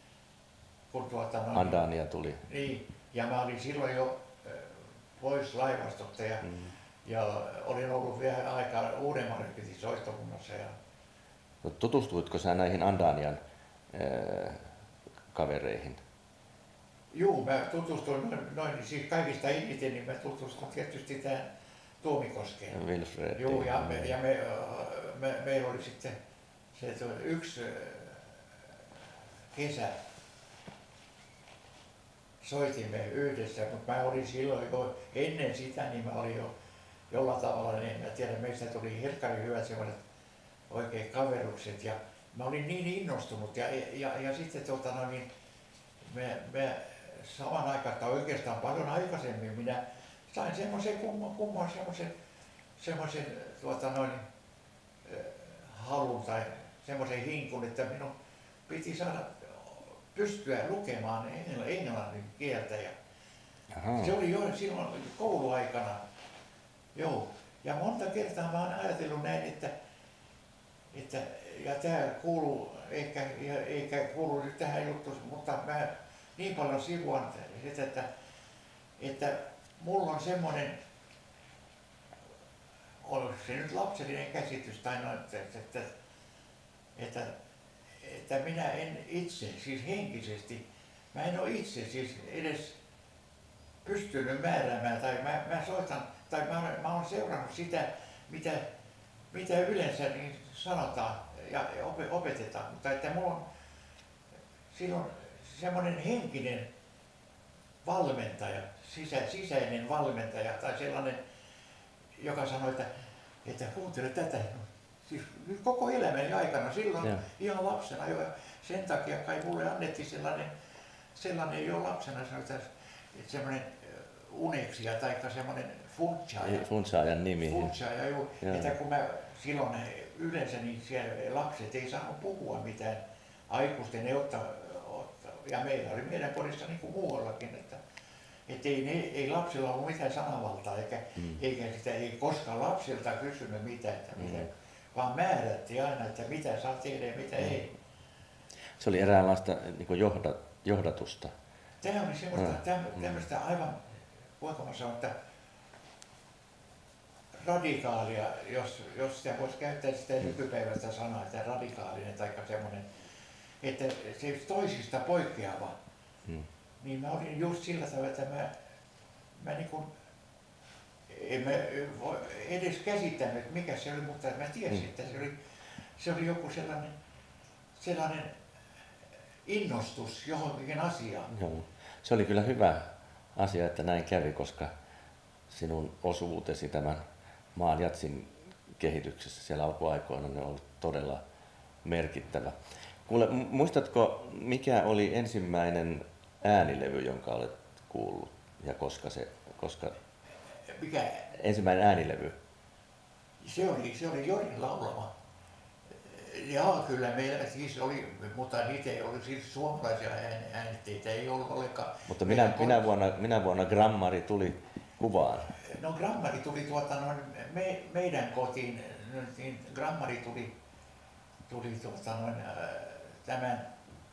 Andania tuli. Niin, ja mä olin silloin jo pois laivastosta ja olin ollut vielä aikaa uudemman soittokunnassa. No, tutustuitko sä näihin Andanian kavereihin? Joo, mä tutustuin siis kaikista eniten, niin mä tutustuin tietysti tähän Tuomikoskeen. Wilfred. Joo, ja meillä oli sitten se yksi kesä soitimme yhdessä, mutta mä olin silloin jo ennen sitä, niin mä olin jo jollain tavalla, niin mä tiedän, meistä tuli helkkari hyvät semmoiset oikein kaverukset ja mä olin niin innostunut ja sitten mä saman aikaan, tai oikeastaan paljon aikaisemmin, minä sain semmoisen kumman semmoisen halun tai semmoisen hinkun, että minun piti saada pystyä lukemaan englannin kieltä. Se oli jo silloin kouluaikana. Joo. Ja monta kertaa mä oon ajatellut näin, että ja tämä kuuluu, eikä kuulu nyt tähän juttuun, mutta niin paljon sivuan, että mulla on semmoinen, on se nyt lapsellinen käsitys tai no, että minä en itse, siis henkisesti, mä en ole itse siis edes pystynyt määräämään tai mä soitan tai mä olen seurannut sitä, mitä yleensä niin sanotaan ja opetetaan, mutta että mulla on silloin semmoinen henkinen valmentaja, sisäinen valmentaja tai sellainen, joka sanoi, että kuuntele tätä. Siis koko elämäni aikana, silloin ihan lapsena jo, sen takia kai mulle annettiin sellainen jo lapsena sanotaan, että semmoinen uneksia tai semmoinen funtsaajan nimi. Funtsaaja, että kun mä silloin yleensä niin siellä lapset ei saanut puhua mitään aikuisten ja meillä oli meidän kodissa niin kuin muuallakin, että ei lapsilla ollut mitään sananvaltaa eikä sitä ei koskaan lapsilta kysynyt mitään, vaan määrättiin aina, että mitä saa tehdä ja mitä ei. Se oli eräänlaista niin kuin johdatusta. Tämä oli semmoista tämmöistä aivan, voinko mä sanoa, että radikaalia, jos sitä voisi käyttää sitä nykypäiväistä sanaa, että radikaalinen tai semmoinen, että se toisista poikkeava. Niin mä olin just sillä tavalla, että mä niin kuin, en mä edes käsittänyt, mikä se oli, mutta mä tiesin, että se oli joku sellainen innostus johonkin asiaan. Joo. Se oli kyllä hyvä asia, että näin kävi, koska sinun osuutesi tämän maan jatsin kehityksessä siellä alkuaikoina on ollut todella merkittävä. Kuule, muistatko, mikä oli ensimmäinen äänilevy, jonka olet kuullut ja koska mikä? Ensimmäinen äänilevy? Se oli Jorin laulama. Jaa, kyllä meillä siis oli, mutta niitä ei ollut siis suomalaisia äänitteitä, ei ollut ollenkaan. Mutta minä vuonna grammari tuli kuvaan? No grammari tuli meidän kotiin, niin grammari tuli tämän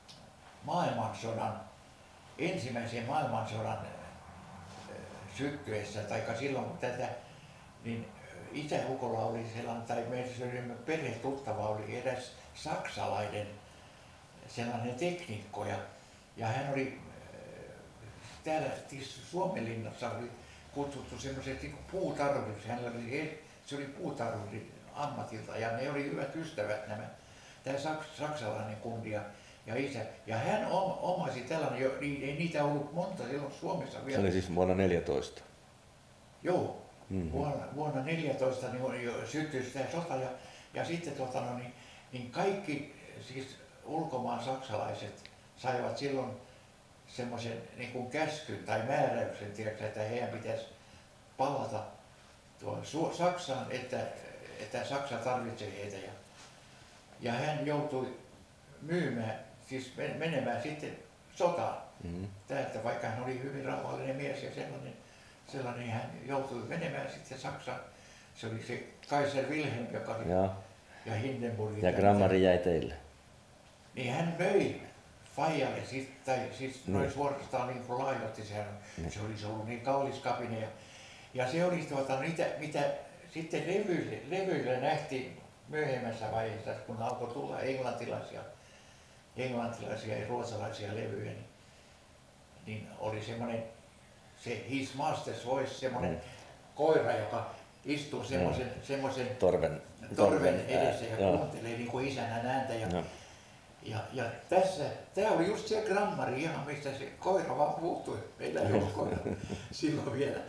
ensimmäisen maailmansodan syttyessä, tai silloin kun niin isäukolla oli sellainen, tai meidän perhetuttava oli eräs saksalainen sellainen teknikko, ja hän oli täällä Suomenlinnassa oli kutsuttu semmoiseksi niin puutarhuriksi, se oli puutarhuri ammatilta, ja ne oli hyvät ystävät tämä saksalainen kundi ja isä. Ja hän omasi tällainen, ei niitä ollut monta silloin Suomessa vielä. Se oli siis vuonna 14. Joo, vuonna 14 niin jo syttyi sitä sota ja sitten niin kaikki siis ulkomaan saksalaiset saivat silloin semmoisen niin kuin käskyn tai määräyksen, tiedätkö, että heidän pitäisi palata Saksaan, että Saksa tarvitsee heitä. Ja hän joutui myymään, siis menemään sitten sotaan. Täältä, vaikka hän oli hyvin rauhallinen mies ja sellainen hän joutui menemään sitten Saksaan. Se oli se Kaiser Wilhelm, joka oli, ja Hindenburg. Ja grammari jäi teille? Niin hän möi faijalle, siis noin suorastaan niin kuin laajotti se olisi ollut niin kallis kapine. Ja se oli mitä sitten levyillä nähtiin myöhemmässä vaiheessa, kun alkoi tulla englantilaisia ja ruotsalaisia levyjä, niin oli semmoinen, se His Master's Voice, semmoinen koira, joka istuu semmoisen torven edessä ja kuuntelee niin kuin isännän ääntä. Ja tämä oli just se grammari ihan, mistä se koira vaan puuttui. Meillä ei ollut koira silloin vielä.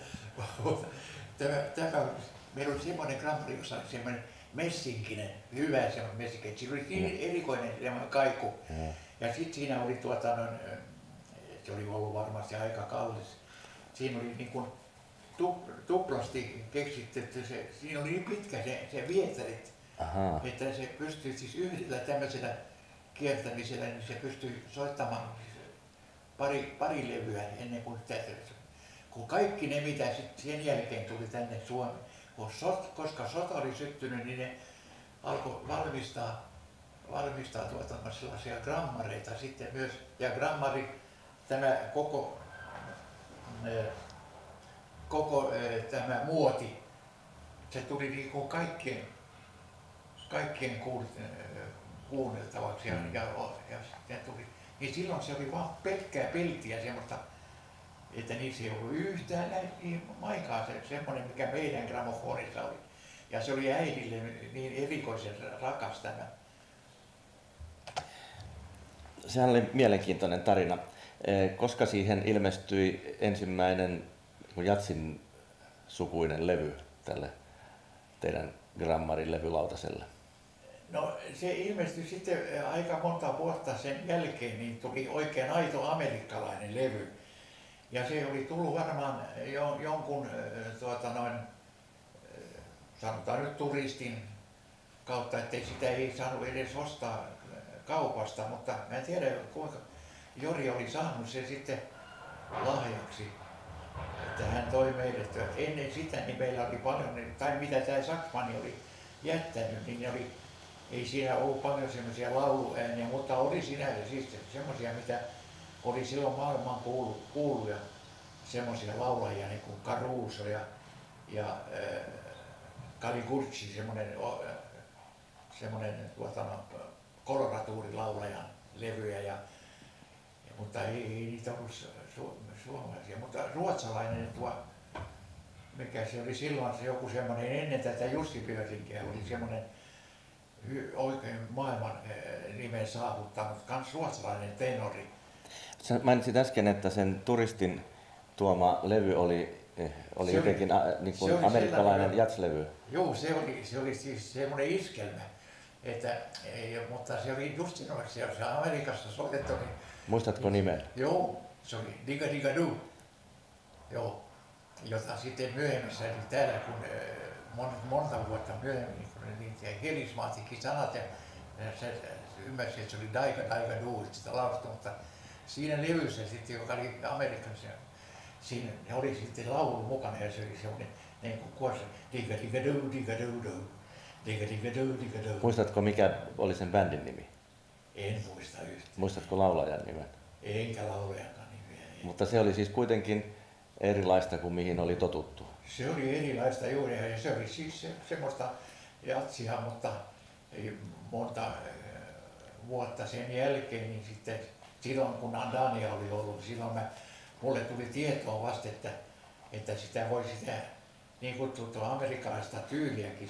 Meillä oli semmoinen grammari, jossa oli semmoinen messinkinen, hyvä semmoinen messinkinen. Siinä oli niin erikoinen semmoinen kaiku. Ja sitten siinä oli se oli ollut varmasti aika kallis. Siinä oli niin kuin tuplasti keksitty, että siinä oli niin pitkä se vieterit, että se pystyi siis yhdellä tämmöisellä kiertämisellä, niin se pystyi soittamaan pari levyä ennen kuin kun kaikki ne, mitä sen jälkeen tuli tänne Suomeen, koska sota oli syttynyt, niin ne alkoi valmistaa sellaisia grammareita sitten myös, ja tämä koko tämä muoti, se tuli niin kuin kaikkien kuunneltavaksi ja sitten tuli, niin silloin se oli vaan pelkkää peltiä semmoista, että niissä ei ollut yhtään niin maikaa semmoinen, mikä meidän gramofonissa oli. Ja se oli äidille niin erikoisen rakas tämä. Sehän oli mielenkiintoinen tarina. Koska siihen ilmestyi ensimmäinen jatsin sukuinen levy tälle teidän Grammarin levylautaselle? No se ilmestyi sitten aika monta vuotta sen jälkeen, niin tuli oikein aito amerikkalainen levy. Ja se oli tullut varmaan jonkun sanotaan nyt turistin kautta, ettei sitä ei saanut edes ostaa kaupasta, mutta mä en tiedä kuinka Jori oli saanut sen sitten lahjaksi, että hän toi meille, että ennen sitä niin meillä oli paljon, tai mitä tämä Saksmani oli jättänyt, niin ei siinä ollut paljon semmoisia lauluääniä, mutta oli siinä siis semmoisia, mitä oli silloin maailman kuuluja semmoisia laulajia niin kuin Caruso ja Caligurci, semmoinen koloratuurilaulajan levyjä, mutta ei niitä ollut suomalaisia, mutta ruotsalainen mikä se oli silloin se joku semmoinen ennen tätä Jussi Björlingiä oli semmoinen oikein maailman nimen saavuttanut, kans ruotsalainen tenori. Sä mainitsit äsken, että sen turistin tuoma levy oli jotenkin niin kuin amerikkalainen jatslevy. Joo, se oli siis semmoinen iskelmä, mutta se oli just se Amerikassa soitettu. Niin, muistatko nimen? Joo, se oli Digga Digga Doo. Joo, jota sitten myöhemmissä, eli täällä kun monta vuotta myöhemmin, kun niitä helismaattikin sanat ja se ymmärsi, että se oli Daiga Daiga Doo, sitä laulettu, mutta siinä levyssä sitten, joka oli Amerikassa, siinä oli sitten laulu mukana ja se oli semmoinen niin kuin kuossa Digga Digga Doo, Digga Doo Doo, Digga Digga Doo, Digga Doo. Muistatko mikä oli sen bändin nimi? En muista yhtään. Muistatko laulajan nimen? Enkä laulajankaan nimeä. Mutta se oli siis kuitenkin erilaista kuin mihin oli totuttu. Se oli erilaista juuri ja se oli siis semmoista jatsia, mutta monta vuotta sen jälkeen, niin sitten silloin kun Andania oli ollut, silloin mulle tuli tietoa vasta, että sitä voi sitä niin kutsuttua amerikkalaista tyyliäkin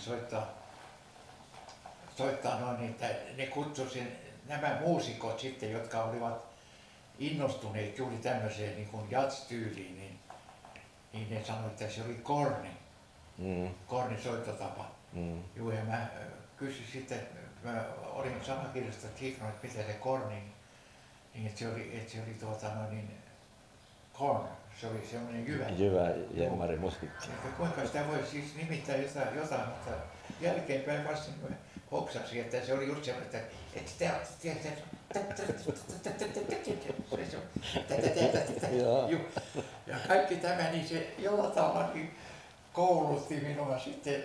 soittaa noin, että ne kutsuivat nämä muusikot sitten, jotka olivat innostuneet juuri tämmöiseen niin kuin jazz-tyyliin, niin ne sanoivat, että se oli korni, kornisoittotapa. Joo, ja mä kysyin sitten, mä olin sanakirjasta kiikannut, että mitä se korni, niin että se oli korn, se oli semmoinen jyvä. Jyvä jemmari musiikki. Kuinka sitä voi siis nimittää jotain, mutta jälkeenpäin vasta hoksasin, että se oli just semmoinen, että ja kaikki tämä, niin se jollain tavalla koulutti minua sitten,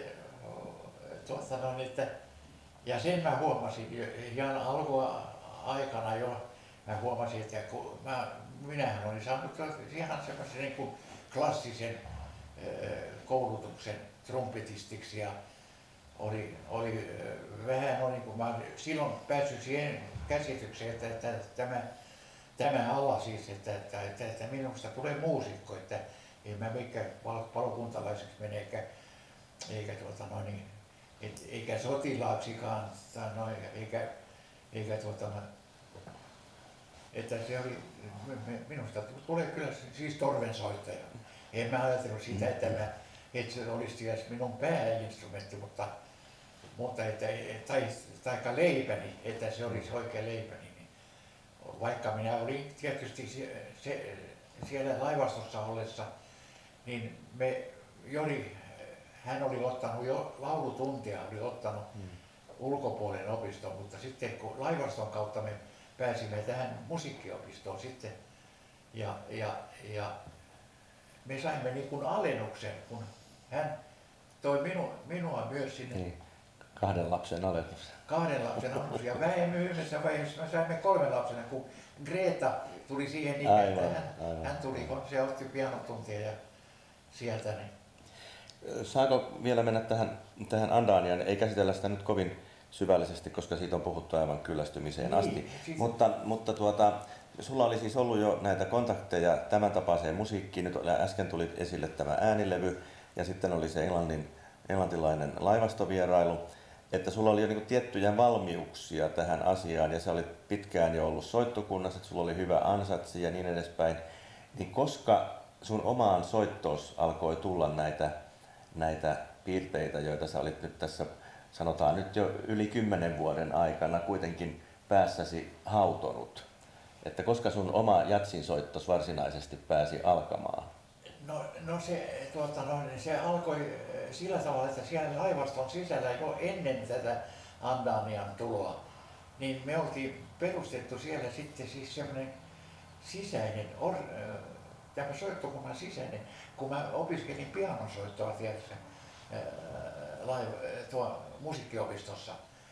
ja sen mä huomasin ihan alkuaikana jo, mä huomasin, että kun minähän olin saanut ihan semmoisen niin kuin klassisen koulutuksen trumpetistiksi ja oli vähän, niin kuin mä olin silloin päässyt siihen käsitykseen, että tämä ala siis, että minusta tulee muusikko, että ei mä mikään palokuntalaiseksi mene eikä sotilaaksikaan, että se oli, minusta tulee kyllä siis torvensoittaja. En mä ajatellut sitä, että se olisi edes minun pääinstrumentti, mutta taikka leipäni, että se olisi oikea leipäni. Niin, vaikka minä olin tietysti siellä laivastossa ollessa, niin hän oli ottanut jo laulutuntia, ulkopuolen opistoon, mutta sitten kun laivaston kautta me pääsimme tähän musiikkiopistoon sitten ja me saimme niin kuin alennuksen, kun hän toi minua myös sinne 2 lapsen aletus. 2 lapsen aletus. Ja vähän myöhemmässä vaiheessa me saimme 3 lapsena, kun Greta tuli siihen ikään, että hän tuli, kun se otti pianotuntia ja sieltä. Niin. Saako vielä mennä tähän Andaniaan? Ei käsitellä sitä nyt kovin syvällisesti, koska siitä on puhuttu aivan kyllästymiseen asti. Siis... Mutta sulla oli siis ollut jo näitä kontakteja tämän tapaiseen musiikkiin. Nyt äsken tuli esille tämä äänilevy ja sitten oli se englantilainen laivastovierailu. Että sulla oli jo niin kuin tiettyjä valmiuksia tähän asiaan ja sä olit pitkään jo ollut soittokunnassa, että sulla oli hyvä ansatsi ja niin edespäin. Niin koska sun omaan soittoos alkoi tulla näitä piirteitä, joita sä olit nyt tässä, sanotaan nyt jo yli 10 vuoden aikana kuitenkin päässäsi hautonut? Että koska sun oma jatsinsoittos varsinaisesti pääsi alkamaan? No se alkoi sillä tavalla, että siellä laivaston sisällä jo ennen tätä Andanian tuloa, niin me oltiin perustettu siellä sitten siis semmoinen sisäinen, tämä soittokunnan sisäinen, kun mä opiskelin pianosoittoa tietysti musiikkiopistossa.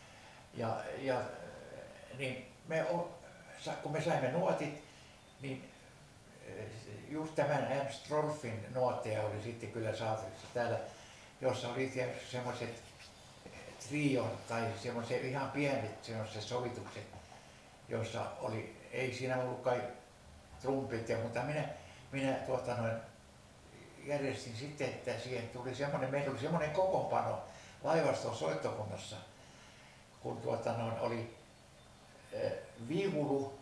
Niin kun me saimme nuotit, niin just tämän Ernst Rolfin nuotteja oli sitten kyllä saatavissa täällä, jossa oli semmoiset trion tai semmoiset ihan pienet semmoiset sovitukset, jossa oli, ei siinä ollut kai trumpetia, mutta minä järjestin sitten, että siihen tuli meillä oli semmoinen kokoonpano laivaston soittokunnassa, kun oli viulu,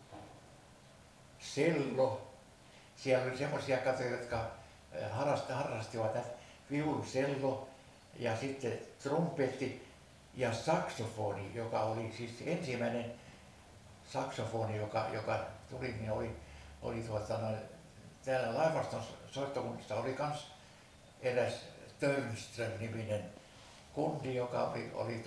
sello, siellä oli semmoisia katsoja, jotka harrastivat viulu, sello ja sitten trumpetti ja saksofoni, joka oli siis ensimmäinen saksofoni, joka tuli, niin oli täällä laivaston soittokunnassa oli kans eräs Törnström-niminen kundi, joka oli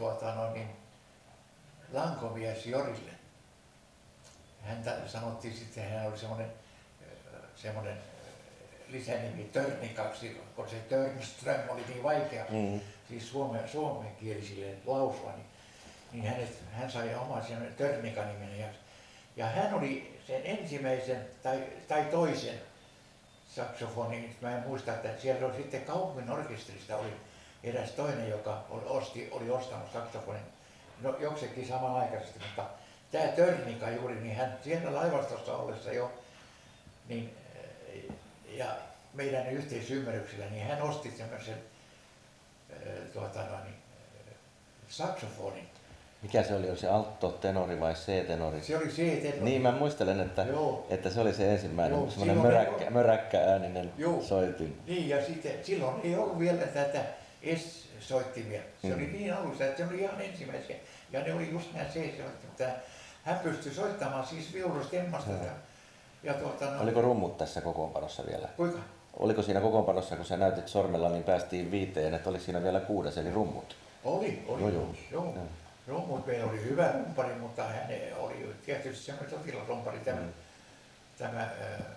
lankomies Jorille. Häntä sanottiin sitten, hän oli semmoinen lisänimi Törnikaksi, kun se Törnström oli niin vaikea, siis suomenkielisille lausua, niin hän sai oman Törnika-nimen. Ja hän oli sen ensimmäisen tai toisen saksofonin, mä en muista, että siellä oli sitten kaupungin orkesterista oli eräs toinen, joka oli ostanut saksofonin, no joksikin samanaikaisesti, mutta tämä Törnika juuri, niin hän siellä laivastossa ollessa jo, niin, ja meidän yhteisymmärryksellä, niin hän osti semmoisen saksofonin. Mikä se oli? Oli se alto tenori vai C-tenori? Se oli C-tenori. Niin, mä muistelen, että se oli se ensimmäinen semmoinen möräkkä-ääninen soitin. Niin, ja sitten silloin ei ollut vielä tätä S-soittimia. Se oli niin alussa, että se oli ihan ensimmäisiä. Ja ne oli just nämä C-soittimia. Hän pystyi soittamaan siis viulustemmasta. Oliko rummut tässä kokoonpanossa vielä? Kuinka? Oliko siinä kokoonpanossa, kun sä näytit sormella, niin päästiin 5, että oli siinä vielä 6, eli rummut? Oli. Rummut, meillä oli hyvä rumpari, mutta hän oli tietysti semmoinen sotilasrumpari, tämä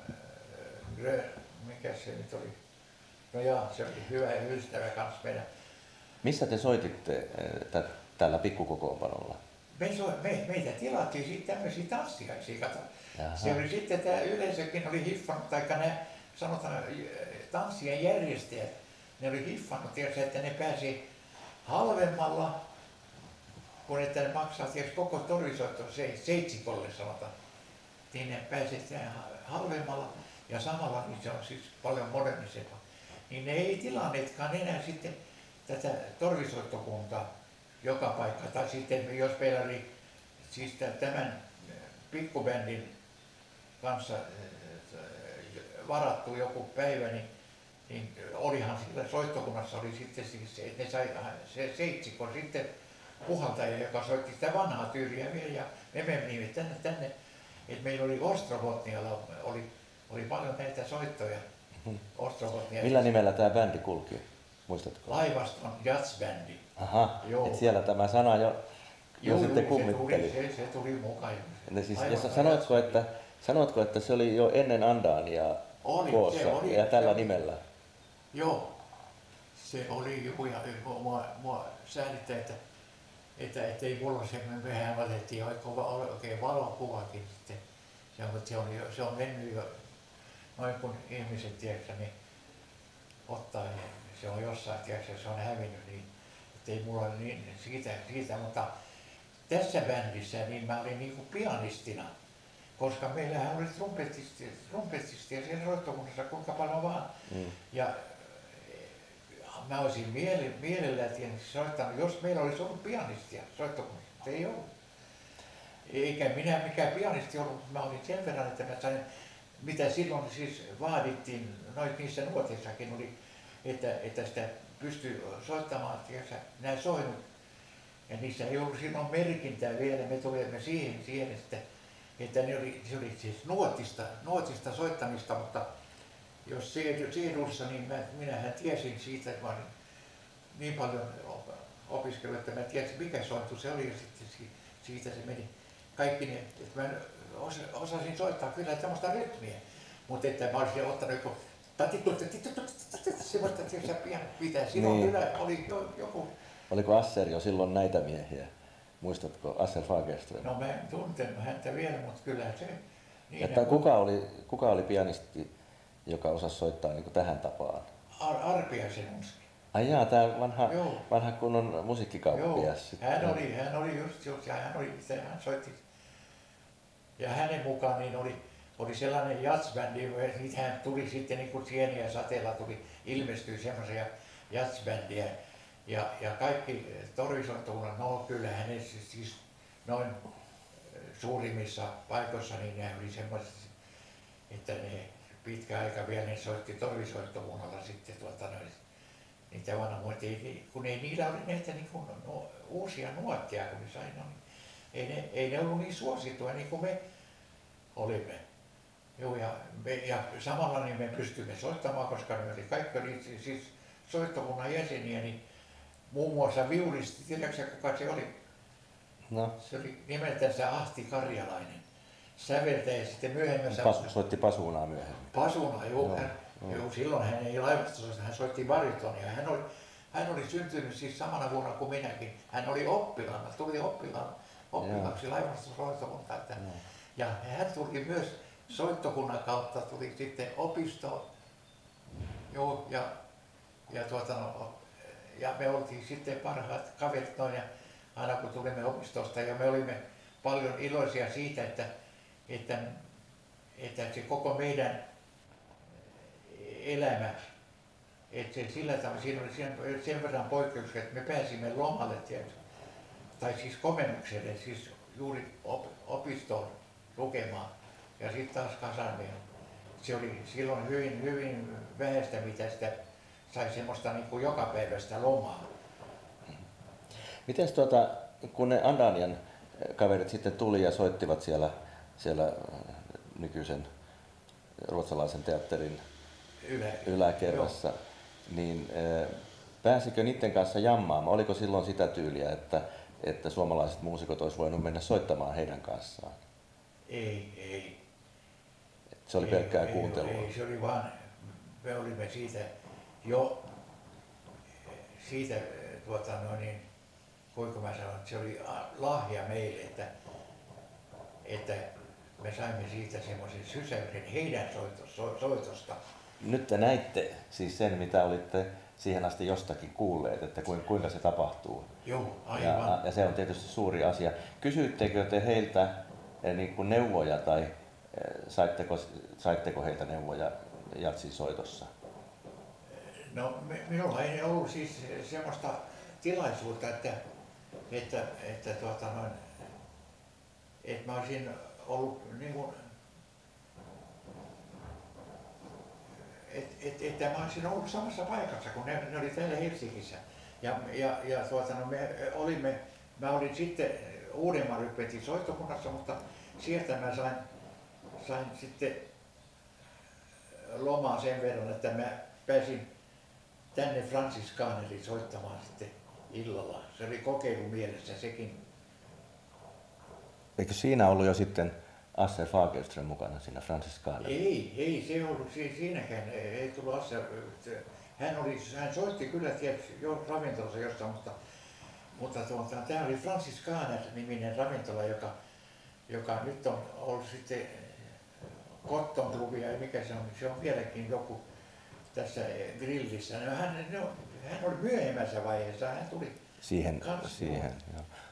mikä se nyt oli? No jaa, se oli hyvä ystävä kanssa meidän. Missä te soititte tällä pikkukokoonpanolla? Meitä tilattiin sitten tämmöisiä tanssiaisia, kato. Se oli sitten tämä yleisökin oli hiffannut, tai nämä sanotaan tanssien järjestäjät, ne oli hiffannut, että ne pääsi halvemmalla, kun että ne maksaa koko torisoitto seitsikolle sanotaan, niin ne pääsi halvemmalla ja samalla, niin se on siis paljon modernisempaa. Niin ne ei tilanneetkaan enää sitten tätä torisoittokuntaa joka paikka. Tai sitten jos meillä oli siis tämän pikkubändin kanssa varattu joku päivä, niin olihan sillä soittokunnassa oli sitten siis, että ne sai se seitsikko sitten puhaltaja, joka soitti sitä vanhaa tyyliä vielä, ja me menimme tänne, että meillä oli Ostrobotnialla oli paljon näitä soittoja. Millä nimellä tämä bändi kulki? Muistatko? Laivaston jazzbändi. Aha, että siellä tämä sana jo sitten kummitteli. Se tuli mukaan. Siis, sanoitko, että se oli jo ennen Andaniaa koossa ja tällä nimellä? Joo, se oli joku ja mua säädittää, että että ei mulla se, mehän otettiin oikein valokuvakin sitten. Se on mennyt jo, noin kun ihmiset, tiedätkö, niin ottaa, niin se on jossain, tiedätkö, se on hävinnyt, niin ei mulla ole niin siitä, mutta tässä bändissä niin mä olin niin kuin pianistina, koska meillähän oli trumpettistia siellä soittokunnassa kuinka paljon vaan. Ja mä olisin mielellään tietysti soittanut, jos meillä olisi ollut pianistia soittokunnassa, mutta ei ollut. Eikä minä mikään pianisti ollut, mutta mä olin sen verran, että mä sain, mitä silloin siis vaadittiin, niissä nuoteissakin oli, että sitä pystyy soittamaan, tiedätkö, nämä soinut. Ja niissä ei ollut silloin merkintää vielä, me tulimme siihen että se oli siis nuotista soittamista, mutta jos C-dussa, niin minähän tiesin siitä, että mä olin niin paljon opiskellut, että mä tiesin mikä sointu se oli ja sitten siitä se meni kaikki ne, että mä osasin soittaa kyllä tämmöistä rytmiä, mutta että mä olisin ottanut joku semmoista pian pitää. Silloin kyllä oli joku. Oliko Asser jo silloin näitä miehiä? Muistatko Asser Fagerström? No mä en tuntenut häntä vielä, mutta kyllä se. Niin että kuka oli pianisti, joka osasi soittaa niin kuin tähän tapaan? Arpiaisen Uski. Ai jaa, tää vanha kunnon musiikkikauppias. Hän oli just ja hän soitti. Ja hänen mukaan niin oli sellainen jazzbändi, niitähän tuli sitten niin kuin Sieni ja Sateella ilmestyi semmoisia jazzbändiä. Ja kaikki torvisoittokunnat, no kyllähän ne siis noin suurimmissa paikoissa, niin ne oli semmoiset, että ne pitkä aika vielä ne soitti torvisoittokunnalla sitten niitä vanhoja, kun ei niillä oli näitä niin kuin, uusia nuotteja, kun ne sai, ei ne ollut niin suosittuja niin kuin me olimme. Joo, ja samalla niin me pystyimme soittamaan, koska ne kaikki oli siis soittokunnan jäseniä, niin muun muassa viulisti, tiedätkö kuka se oli? No. Se oli nimeltänsä Ahti Karjalainen. Säveltäjä sitten myöhemmässä. Soitti pasuunaa myöhemmin. Pasuunaa, joo. Joo, silloin hän ei laivastossa, hän soitti baritonia. Hän oli syntynyt siis samana vuonna kuin minäkin. Hän oli oppilaana, tuli oppilaaksi laivastosoittokuntaan. Ja hän tuli myös soittokunnan kautta, tuli sitten opistoon. Joo, ja me oltiin sitten parhaat kaverit noin, ja aina kun tulimme opistosta, ja me olimme paljon iloisia siitä, että se koko meidän elämä, että se sillä tavalla, siinä oli sen verran poikkeuksia, että me pääsimme lomalle, tai siis komennukselle, siis juuri opistoon lukemaan, ja sitten taas kasarmiin. Se oli silloin hyvin vähäistä, mitä sitä sai semmoista niin kuin jokapäiväistä lomaa. Miten kun ne Andanian kaverit sitten tuli ja soittivat siellä nykyisen ruotsalaisen teatterin yläkerrassa, niin pääsikö niiden kanssa jammaamaan? Oliko silloin sitä tyyliä, että suomalaiset muusikot olisi voinut mennä soittamaan heidän kanssaan? Ei. Se oli pelkkää kuuntelua. Ei, se oli vaan, me olimme siitä kuinka mä sanon, että se oli lahja meille, että me saimme siitä semmoisen sysäyksen heidän soitosta. Nyt te näitte siis sen, mitä olitte siihen asti jostakin kuulleet, että kuinka se tapahtuu. Joo, aivan. Ja se on tietysti suuri asia. Kysyittekö te heiltä niin kuin neuvoja tai saitteko heiltä neuvoja jatsin soitossa? No minulla ei ollut siis semmoista tilaisuutta, että mä olisin ollut niin kuin, että mä olisin ollut samassa paikassa, kun ne oli täällä Helsingissä. Mä olin sitten Uudenmaan Rykmentin soittokunnassa, mutta sieltä mä sain sitten lomaa sen verran, että mä pääsin tänne Franziskaaneliin soittamaan sitten illalla. Se oli kokeilu mielessä sekin. Eikö siinä ollut jo sitten Asser Fagerström mukana siinä Franziskaanelissa? Ei se ollut siinäkään, ei tullut Asser. Hän soitti kyllä tietysti jo ravintolassa jossain, mutta Mutta tämä oli Francis Kahner-niminen ravintola, joka nyt on ollut sitten Cotton Club ja mikä se on vieläkin joku tässä grillissä. No, hän oli myöhemmässä vaiheessa, hän tuli siihen, kanssa. siihen joo.